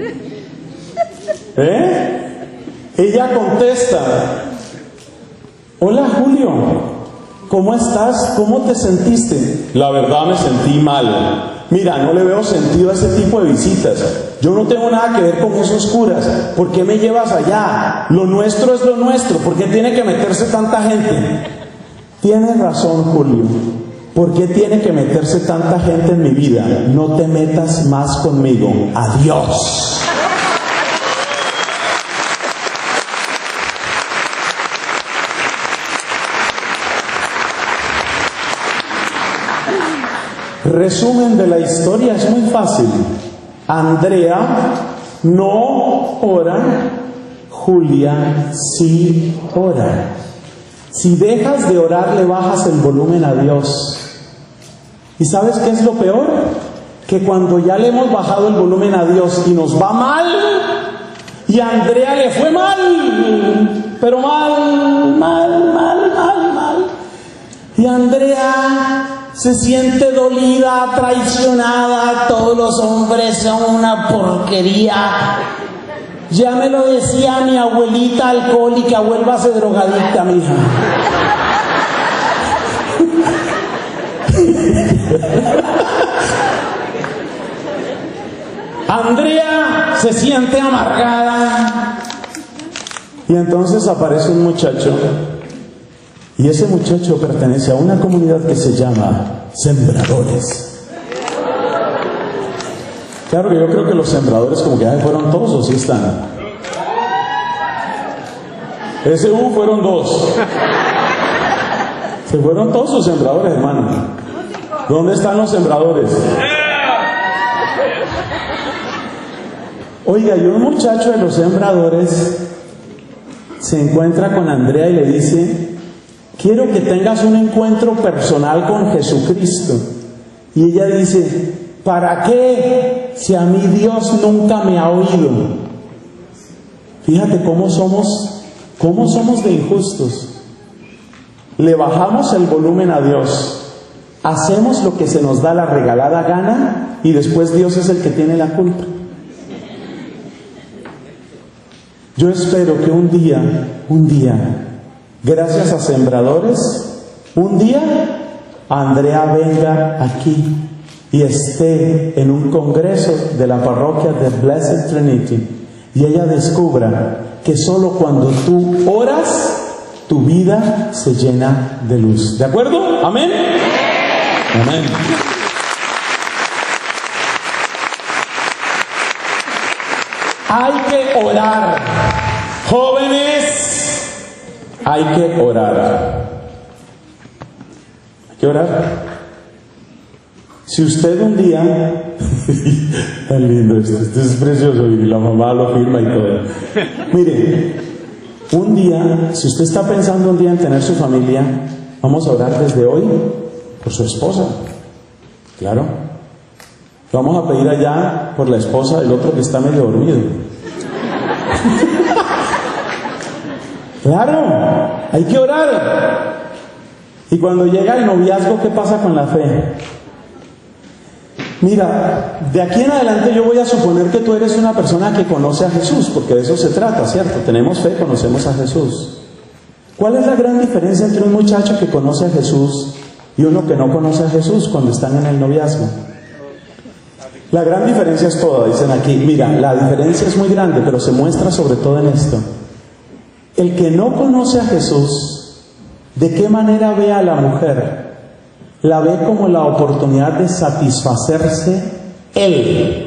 ¿Eh? Ella contesta: hola Julio, ¿cómo estás? ¿Cómo te sentiste? La verdad me sentí mal. Mira, no le veo sentido a ese tipo de visitas. Yo no tengo nada que ver con esos curas. ¿Por qué me llevas allá? Lo nuestro es lo nuestro. ¿Por qué tiene que meterse tanta gente? Tienes razón, Julio. ¿Por qué tiene que meterse tanta gente en mi vida? No te metas más conmigo. Adiós. Resumen de la historia es muy fácil. Andrea no ora, Julia sí ora. Si dejas de orar, le bajas el volumen a Dios. ¿Y sabes qué es lo peor? Que cuando ya le hemos bajado el volumen a Dios y nos va mal, y a Andrea le fue mal, pero mal, mal, mal, mal, mal, y Andrea se siente dolida, traicionada, todos los hombres son una porquería. Ya me lo decía mi abuelita alcohólica, vuélvase drogadicta, mija. Andrea se siente amargada. Y entonces aparece un muchacho. Y ese muchacho pertenece a una comunidad que se llama Sembradores. Claro que yo creo que los sembradores como que ya fueron todos, o sí están. Ese U fueron dos. Se fueron todos los sembradores, hermano. ¿Dónde están los sembradores? Oiga, y un muchacho de los sembradores se encuentra con Andrea y le dice: quiero que tengas un encuentro personal con Jesucristo. Y ella dice: ¿para qué? Si a mí Dios nunca me ha oído. Fíjate cómo somos, cómo somos de injustos. Le bajamos el volumen a Dios, hacemos lo que se nos da la regalada gana y después Dios es el que tiene la culpa. Yo espero que un día, un día, gracias a Sembradores, un día Andrea venga aquí y esté en un congreso de la parroquia de Blessed Trinity y ella descubra que solo cuando tú oras, tu vida se llena de luz. ¿De acuerdo? ¿Amén? Amén. Hay que orar. Jóvenes, hay que orar. Hay que orar. Si usted un día, tan lindo esto, esto es precioso y la mamá lo firma y todo. Mire, un día, si usted está pensando un día en tener su familia, vamos a orar desde hoy por su esposa. Claro. Vamos a pedir allá por la esposa del otro que está medio dormido. Claro, hay que orar. Y cuando llega el noviazgo, ¿qué pasa con la fe? Mira, de aquí en adelante yo voy a suponer que tú eres una persona que conoce a Jesús, porque de eso se trata, ¿cierto? Tenemos fe, conocemos a Jesús. ¿Cuál es la gran diferencia entre un muchacho que conoce a Jesús y uno que no conoce a Jesús cuando están en el noviazgo? La gran diferencia es toda, dicen aquí. Mira, la diferencia es muy grande, pero se muestra sobre todo en esto. El que no conoce a Jesús, ¿de qué manera ve a la mujer? La ve como la oportunidad de satisfacerse él.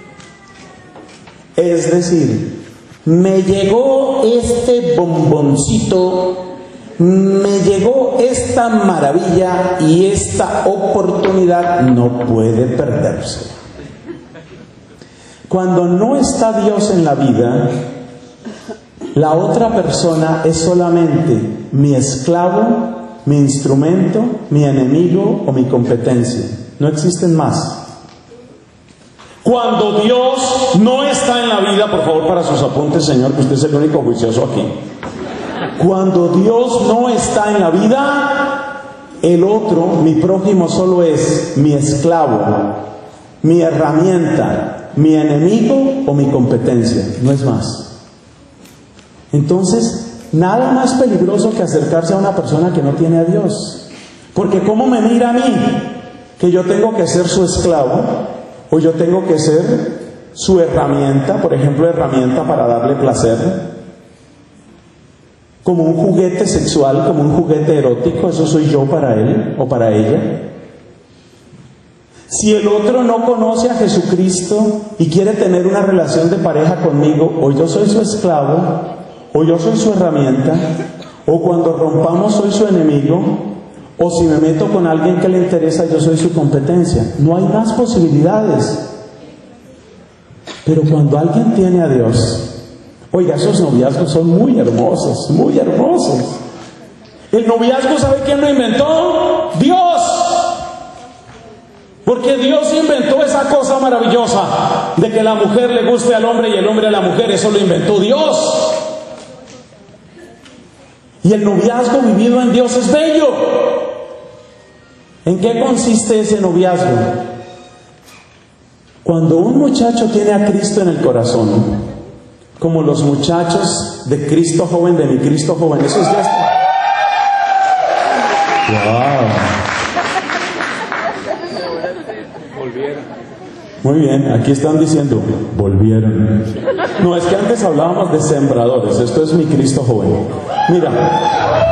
Es decir, me llegó este bomboncito, me llegó esta maravilla y esta oportunidad no puede perderse. Cuando no está Dios en la vida, la otra persona es solamente mi esclavo, mi instrumento, mi enemigo o mi competencia. no existen más. Cuando Dios no está en la vida, por favor, para sus apuntes, Señor, que usted es el único juicioso aquí. Cuando Dios no está en la vida, el otro, mi prójimo, solo es mi esclavo, mi herramienta, mi enemigo o mi competencia, no es más. Entonces, nada más peligroso que acercarse a una persona que no tiene a Dios. Porque ¿cómo me mira a mí? Que yo tengo que ser su esclavo, o yo tengo que ser su herramienta, por ejemplo, herramienta para darle placer, como un juguete sexual, como un juguete erótico, eso soy yo para él o para ella. Si el otro no conoce a Jesucristo y quiere tener una relación de pareja conmigo, o yo soy su esclavo, o yo soy su herramienta, o cuando rompamos soy su enemigo, o si me meto con alguien que le interesa, yo soy su competencia. No hay más posibilidades. Pero cuando alguien tiene a Dios, oiga, esos noviazgos son muy hermosos, muy hermosos. El noviazgo, ¿sabe quién lo inventó? Dios. Porque Dios inventó esa cosa maravillosa de que la mujer le guste al hombre y el hombre a la mujer. Eso lo inventó Dios. Y el noviazgo vivido en Dios es bello. ¿En qué consiste ese noviazgo? Cuando un muchacho tiene a Cristo en el corazón, como los muchachos de Cristo joven, de mi Cristo joven, esos ya están. ¡Wow! Volvieron. Muy bien, aquí están diciendo, volvieron. No, es que antes hablábamos de sembradores, esto es mi Cristo joven. Mira.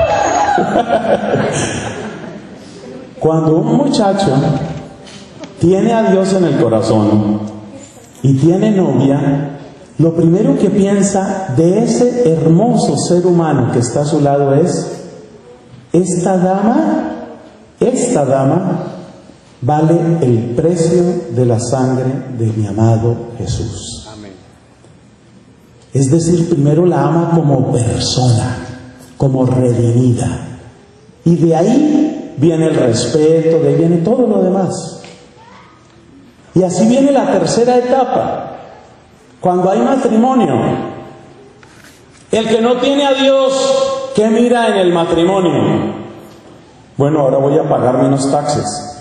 Cuando un muchacho tiene a Dios en el corazón y tiene novia, lo primero que piensa de ese hermoso ser humano que está a su lado es: esta dama, esta dama vale el precio de la sangre de mi amado Jesús. Amén. Es decir, primero la ama como persona, como redimida, y de ahí viene el respeto, de ahí viene todo lo demás. Y así viene la tercera etapa, cuando hay matrimonio. El que no tiene a Dios, ¿qué mira en el matrimonio? Bueno, ahora voy a pagar menos taxes.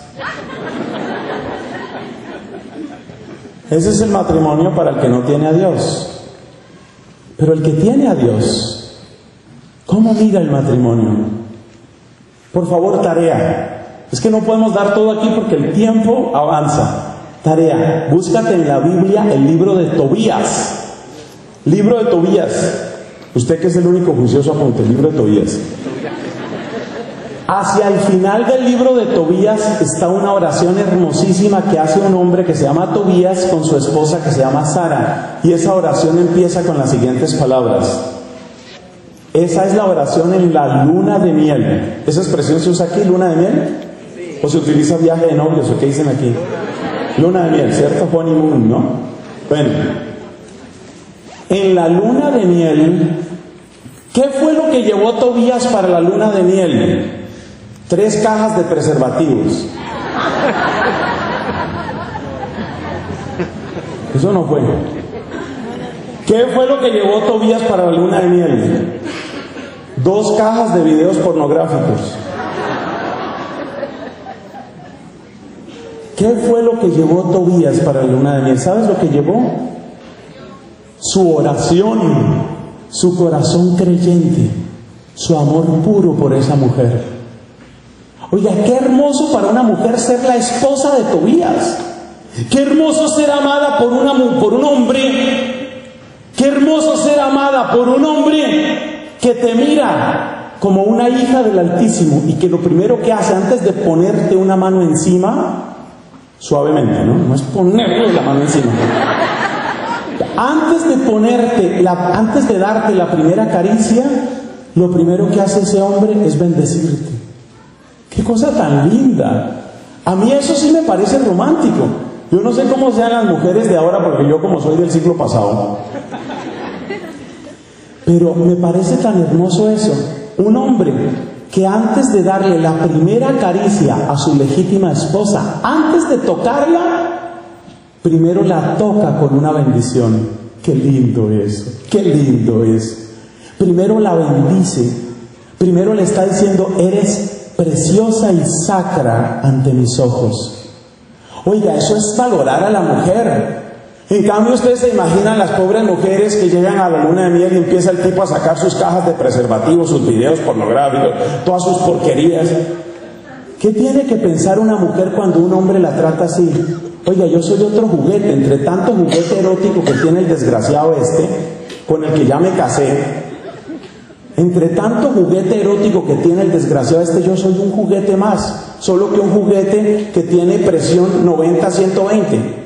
Ese es el matrimonio para el que no tiene a Dios. Pero el que tiene a Dios, ¿cómo mira el matrimonio? Por favor, tarea. Es que no podemos dar todo aquí porque el tiempo avanza. Tarea, búscate en la Biblia el libro de Tobías. Libro de Tobías. Usted que es el único juicioso, apunte el libro de Tobías. Hacia el final del libro de Tobías está una oración hermosísima que hace un hombre que se llama Tobías con su esposa que se llama Sara. Y esa oración empieza con las siguientes palabras. Esa es la oración en la luna de miel. ¿Esa expresión se usa aquí, luna de miel? ¿O se utiliza viaje de novios? ¿O qué dicen aquí? Luna de miel, ¿cierto? Honeymoon, ¿no? Bueno, en la luna de miel, ¿qué fue lo que llevó Tobías para la luna de miel? Tres cajas de preservativos. Eso no fue. ¿Qué fue lo que llevó Tobías para la luna de miel? Dos cajas de videos pornográficos. ¿Qué fue lo que llevó Tobías para la luna de miel? ¿Sabes lo que llevó? Su oración, su corazón creyente, su amor puro por esa mujer. Oiga, qué hermoso para una mujer ser la esposa de Tobías. Qué hermoso ser amada por, una, por un hombre. Qué hermoso ser amada por un hombre que te mira como una hija del Altísimo y que lo primero que hace antes de ponerte una mano encima, suavemente, ¿no? No es ponerle la mano encima. Antes de ponerte, la, antes de darte la primera caricia, lo primero que hace ese hombre es bendecirte. ¡Qué cosa tan linda! A mí eso sí me parece romántico. Yo no sé cómo sean las mujeres de ahora, porque yo como soy del siglo pasado. Pero me parece tan hermoso eso. Un hombre que antes de darle la primera caricia a su legítima esposa, antes de tocarla, primero la toca con una bendición. Qué lindo eso, qué lindo es. Primero la bendice, primero le está diciendo: eres preciosa y sacra ante mis ojos. Oiga, eso es valorar a la mujer. En cambio, ustedes se imaginan las pobres mujeres que llegan a la luna de miel y empieza el tipo a sacar sus cajas de preservativos, sus videos pornográficos, todas sus porquerías. ¿Qué tiene que pensar una mujer cuando un hombre la trata así? Oiga, yo soy otro juguete, entre tanto juguete erótico que tiene el desgraciado este, con el que ya me casé. Entre tanto juguete erótico que tiene el desgraciado este, yo soy un juguete más, solo que un juguete que tiene presión noventa a ciento veinte.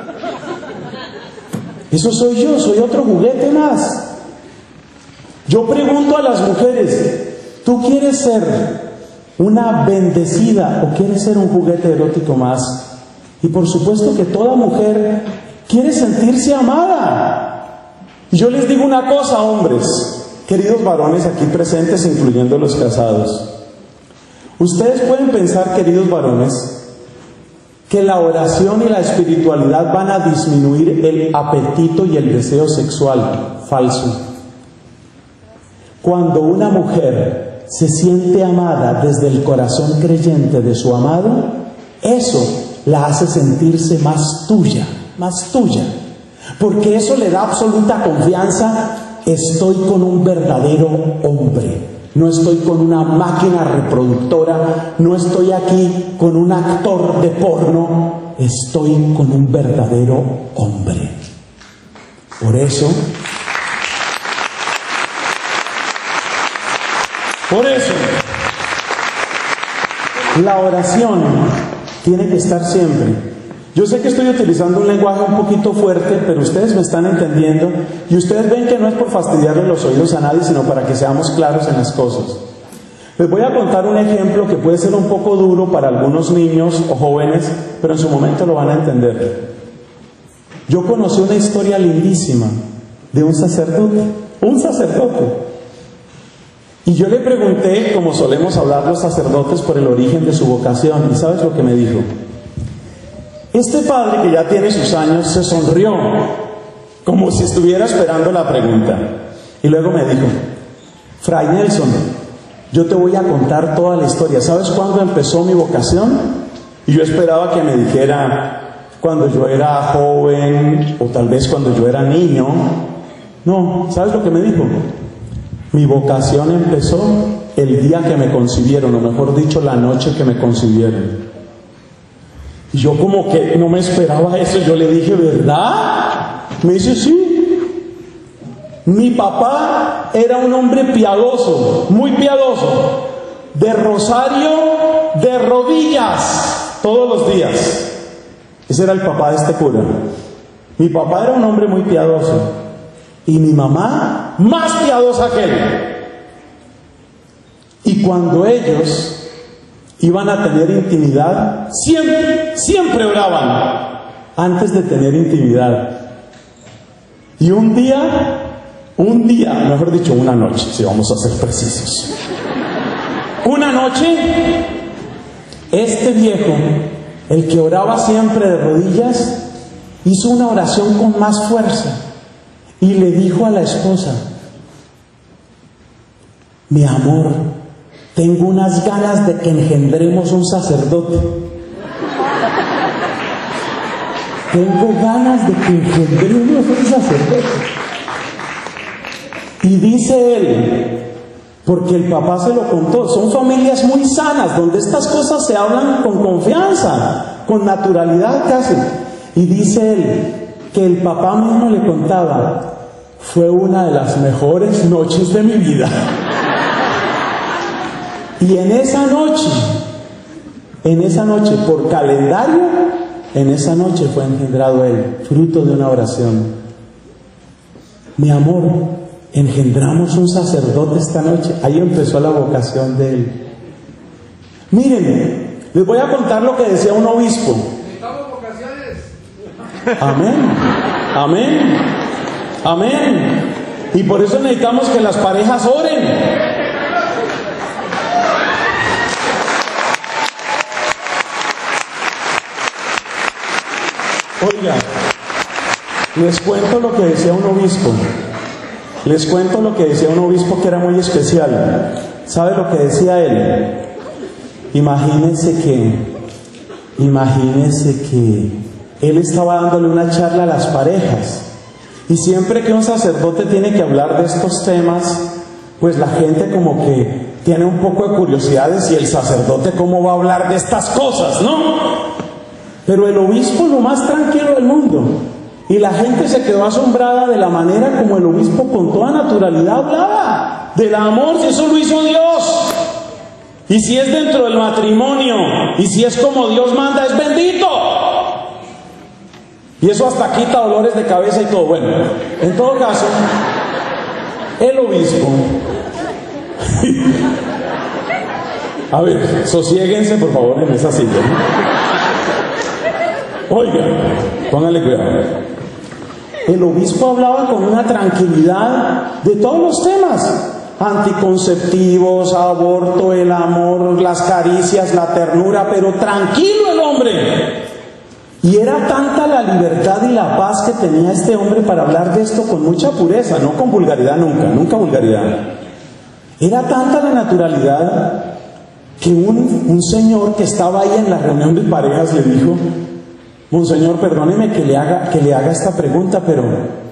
Eso soy yo, soy otro juguete más. Yo pregunto a las mujeres: ¿tú quieres ser una bendecida o quieres ser un juguete erótico más? Y por supuesto que toda mujer quiere sentirse amada. Y yo les digo una cosa, hombres, queridos varones aquí presentes, incluyendo los casados. Ustedes pueden pensar, queridos varones, que la oración y la espiritualidad van a disminuir el apetito y el deseo sexual. Falso. Cuando una mujer se siente amada desde el corazón creyente de su amado, eso la hace sentirse más tuya, más tuya. Porque eso le da absoluta confianza. Estoy con un verdadero hombre. No estoy con una máquina reproductora, no estoy aquí con un actor de porno, estoy con un verdadero hombre. Por eso, por eso, la oración tiene que estar siempre. Yo sé que estoy utilizando un lenguaje un poquito fuerte, pero ustedes me están entendiendo y ustedes ven que no es por fastidiarle los oídos a nadie, sino para que seamos claros en las cosas. Les voy a contar un ejemplo que puede ser un poco duro para algunos niños o jóvenes, pero en su momento lo van a entender. Yo conocí una historia lindísima de un sacerdote, un sacerdote. Y yo le pregunté, como solemos hablar los sacerdotes, por el origen de su vocación. ¿Y sabes lo que me dijo? Este padre, que ya tiene sus años, se sonrió, como si estuviera esperando la pregunta. Y luego me dijo: Fray Nelson, yo te voy a contar toda la historia. ¿Sabes cuándo empezó mi vocación? Y yo esperaba que me dijera cuando yo era joven, o tal vez cuando yo era niño. No, ¿sabes lo que me dijo? Mi vocación empezó el día que me concibieron, o mejor dicho, la noche que me concibieron. Y yo como que no me esperaba eso. Yo le dije: ¿verdad? Me dice: sí. Mi papá era un hombre piadoso, muy piadoso, de rosario, de rodillas, todos los días. Ese era el papá de este cura. Mi papá era un hombre muy piadoso. Y mi mamá, más piadosa que él. Y cuando ellos iban a tener intimidad, siempre, siempre oraban antes de tener intimidad. Y un día, un día, mejor dicho, una noche, si vamos a ser precisos. Una noche, este viejo, el que oraba siempre de rodillas, hizo una oración con más fuerza y le dijo a la esposa: mi amor, tengo unas ganas de que engendremos un sacerdote. Tengo ganas de que engendremos un sacerdote. Y dice él, porque el papá se lo contó, son familias muy sanas, donde estas cosas se hablan con confianza, con naturalidad casi. Y dice él que el papá mismo le contaba: fue una de las mejores noches de mi vida. Y en esa noche, en esa noche, por calendario, en esa noche fue engendrado él, fruto de una oración. Mi amor, engendramos un sacerdote esta noche. Ahí empezó la vocación de él. Miren, les voy a contar lo que decía un obispo. Necesitamos vocaciones. Amén, amén, amén. Y por eso necesitamos que las parejas oren. Oiga, les cuento lo que decía un obispo. Les cuento lo que decía un obispo que era muy especial. ¿Sabe lo que decía él? Imagínense que, imagínense que él estaba dándole una charla a las parejas. Y siempre que un sacerdote tiene que hablar de estos temas, pues la gente como que tiene un poco de curiosidad de si el sacerdote cómo va a hablar de estas cosas, ¿no? Pero el obispo lo más tranquilo del mundo. Y la gente se quedó asombrada de la manera como el obispo con toda naturalidad hablaba del amor, si eso lo hizo Dios. Y si es dentro del matrimonio, y si es como Dios manda, es bendito. Y eso hasta quita dolores de cabeza y todo. Bueno, en todo caso, el obispo... A ver, sosiéguense por favor en esa silla, ¿no? Oiga, pónganle cuidado. El obispo hablaba con una tranquilidad de todos los temas: anticonceptivos, aborto, el amor, las caricias, la ternura, pero tranquilo el hombre. Y era tanta la libertad y la paz que tenía este hombre para hablar de esto con mucha pureza, no con vulgaridad nunca, nunca vulgaridad. Era tanta la naturalidad que un, un señor que estaba ahí en la reunión de parejas le dijo: Monseñor, perdóneme que le haga, que le haga esta pregunta, pero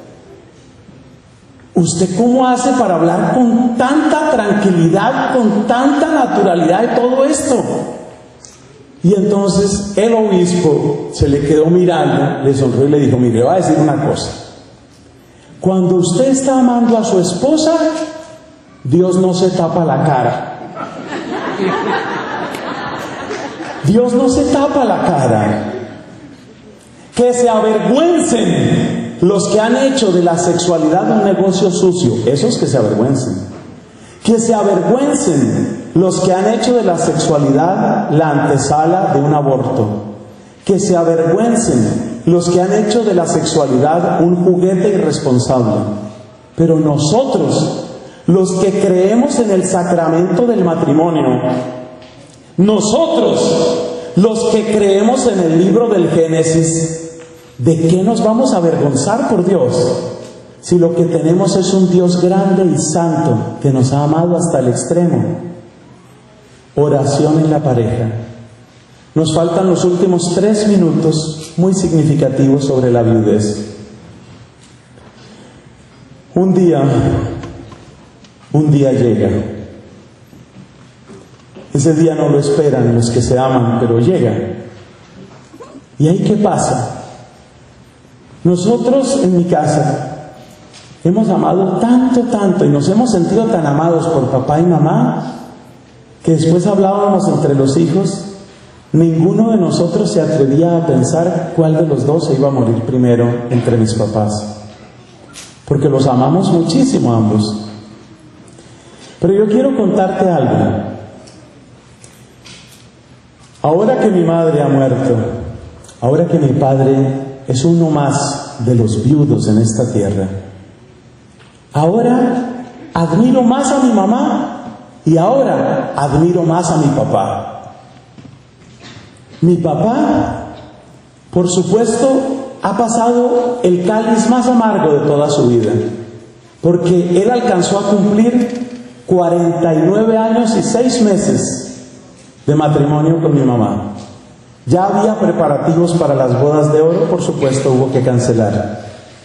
¿usted cómo hace para hablar con tanta tranquilidad, con tanta naturalidad de todo esto? Y entonces el obispo se le quedó mirando, le sonrió y le dijo: mire, le voy a decir una cosa. Cuando usted está amando a su esposa, Dios no se tapa la cara. Dios no se tapa la cara. Que se avergüencen los que han hecho de la sexualidad un negocio sucio. Esos que se avergüencen. Que se avergüencen los que han hecho de la sexualidad la antesala de un aborto. Que se avergüencen los que han hecho de la sexualidad un juguete irresponsable. Pero nosotros, los que creemos en el sacramento del matrimonio, nosotros, los que creemos en el libro del Génesis, ¿de qué nos vamos a avergonzar, por Dios? Si lo que tenemos es un Dios grande y santo que nos ha amado hasta el extremo. Oración en la pareja. Nos faltan los últimos tres minutos muy significativos sobre la viudez. Un día, un día llega. Ese día no lo esperan los que se aman, pero llega. ¿Y ahí qué pasa? Nosotros en mi casa hemos amado tanto, tanto y nos hemos sentido tan amados por papá y mamá que después hablábamos entre los hijos, ninguno de nosotros se atrevía a pensar cuál de los dos se iba a morir primero entre mis papás, porque los amamos muchísimo a ambos. Pero yo quiero contarte algo. Ahora que mi madre ha muerto, ahora que mi padre es uno más de los viudos en esta tierra, ahora admiro más a mi mamá y ahora admiro más a mi papá. Mi papá, por supuesto, ha pasado el cáliz más amargo de toda su vida, porque él alcanzó a cumplir cuarenta y nueve años y seis meses de matrimonio con mi mamá. Ya había preparativos para las bodas de oro, por supuesto hubo que cancelar.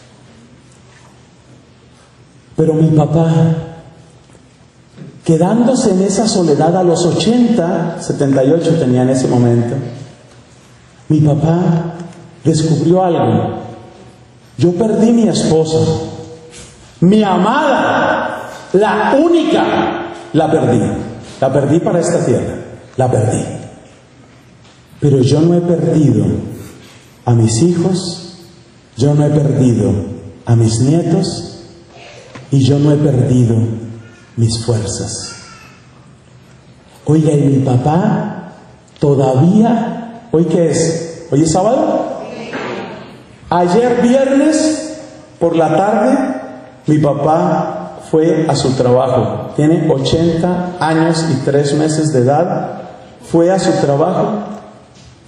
Pero mi papá, quedándose en esa soledad a los ochenta, setenta y ocho tenía en ese momento, mi papá descubrió algo. Yo perdí mi esposa, mi amada, la única, la perdí. La perdí para esta tierra, la perdí. Pero yo no he perdido a mis hijos, yo no he perdido a mis nietos y yo no he perdido mis fuerzas. Oiga, y mi papá todavía, ¿hoy qué es? ¿Hoy es sábado? Ayer viernes por la tarde mi papá fue a su trabajo. Tiene ochenta años y tres meses de edad. Fue a su trabajo.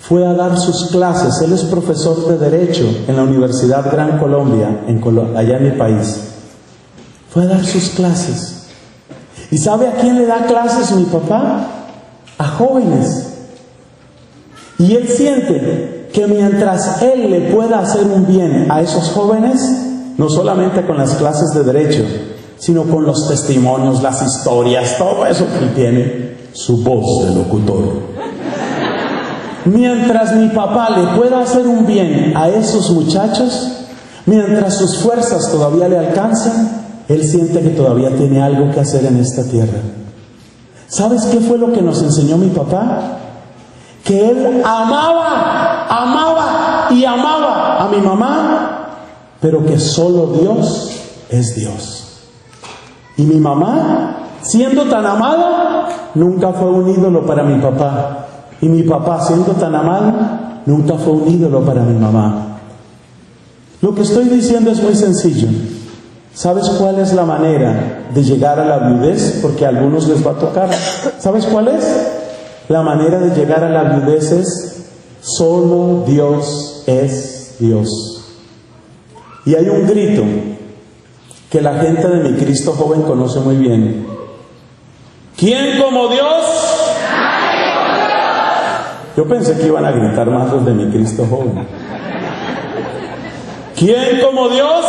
fue a dar sus clases. Él es profesor de Derecho en la Universidad Gran Colombia, en Colo- allá en mi país. Fue a dar sus clases. ¿Y sabe a quién le da clases mi papá? A jóvenes. Y él siente que mientras él le pueda hacer un bien a esos jóvenes, no solamente con las clases de Derecho, sino con los testimonios, las historias, todo eso que él tiene, su voz de locutor. Mientras mi papá le pueda hacer un bien a esos muchachos, mientras sus fuerzas todavía le alcanzan, él siente que todavía tiene algo que hacer en esta tierra. ¿Sabes qué fue lo que nos enseñó mi papá? Que él amaba, amaba y amaba a mi mamá, pero que solo Dios es Dios. Y mi mamá, siendo tan amada, nunca fue un ídolo para mi papá. Y mi papá, siendo tan amado, nunca fue un ídolo para mi mamá. Lo que estoy diciendo es muy sencillo. ¿Sabes cuál es la manera de llegar a la viudez? Porque a algunos les va a tocar. ¿Sabes cuál es? La manera de llegar a la viudez es: solo Dios es Dios. Y hay un grito que la gente de mi Cristo joven conoce muy bien. ¿Quién como Dios? Yo pensé que iban a gritar más los de mi Cristo joven. ¿Quién como Dios?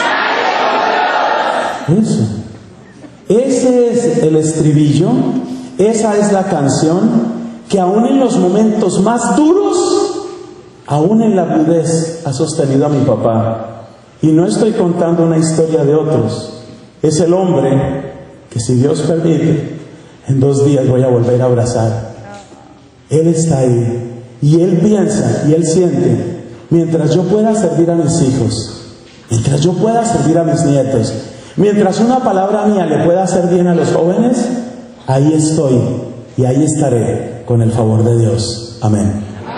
Eso. Ese es el estribillo, esa es la canción que aún en los momentos más duros, aún en la viudez, ha sostenido a mi papá. Y no estoy contando una historia de otros. Es el hombre que, si Dios permite, en dos días voy a volver a abrazar. Él está ahí y él piensa y él siente: mientras yo pueda servir a mis hijos, mientras yo pueda servir a mis nietos, mientras una palabra mía le pueda hacer bien a los jóvenes, ahí estoy y ahí estaré con el favor de Dios. Amén.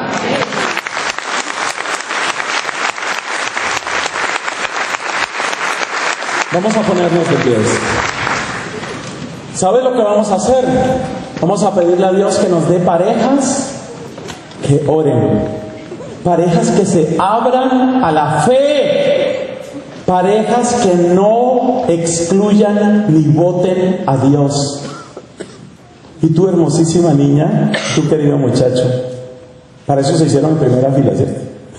Vamos a ponernos de pies. ¿Sabe lo que vamos a hacer? Vamos a pedirle a Dios que nos dé parejas que oren, parejas que se abran a la fe, parejas que no excluyan ni voten a Dios. Y tú, hermosísima niña, tú, querido muchacho, para eso se hicieron en primera fila, ¿cierto?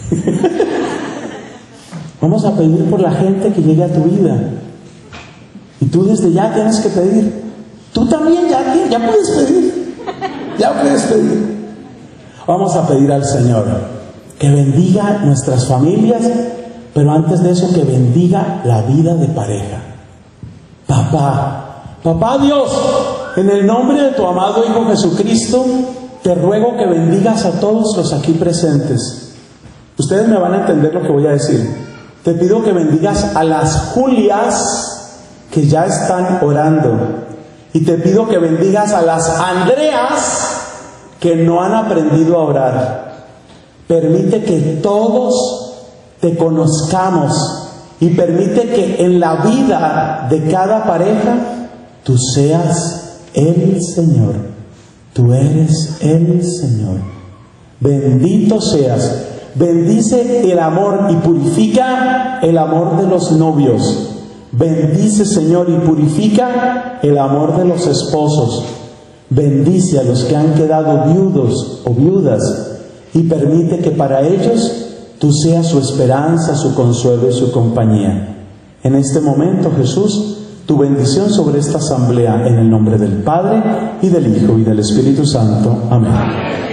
Vamos a pedir por la gente que llegue a tu vida. Y tú desde ya tienes que pedir. Tú también ya, ya puedes pedir. Ya puedes pedir. Vamos a pedir al Señor que bendiga nuestras familias, pero antes de eso que bendiga la vida de pareja. Papá, papá Dios, en el nombre de tu amado Hijo Jesucristo, te ruego que bendigas a todos los aquí presentes. Ustedes me van a entender lo que voy a decir. Te pido que bendigas a las Julias que ya están orando. Y te pido que bendigas a las Andreas que no han aprendido a orar. Permite que todos te conozcamos y permite que en la vida de cada pareja tú seas el Señor. Tú eres el Señor. Bendito seas. Bendice el amor y purifica el amor de los novios. Bendice, Señor, y purifica el amor de los esposos. Bendice a los que han quedado viudos o viudas y permite que para ellos tú seas su esperanza, su consuelo y su compañía. En este momento, Jesús, tu bendición sobre esta asamblea, en el nombre del Padre, y del Hijo, y del Espíritu Santo. Amén.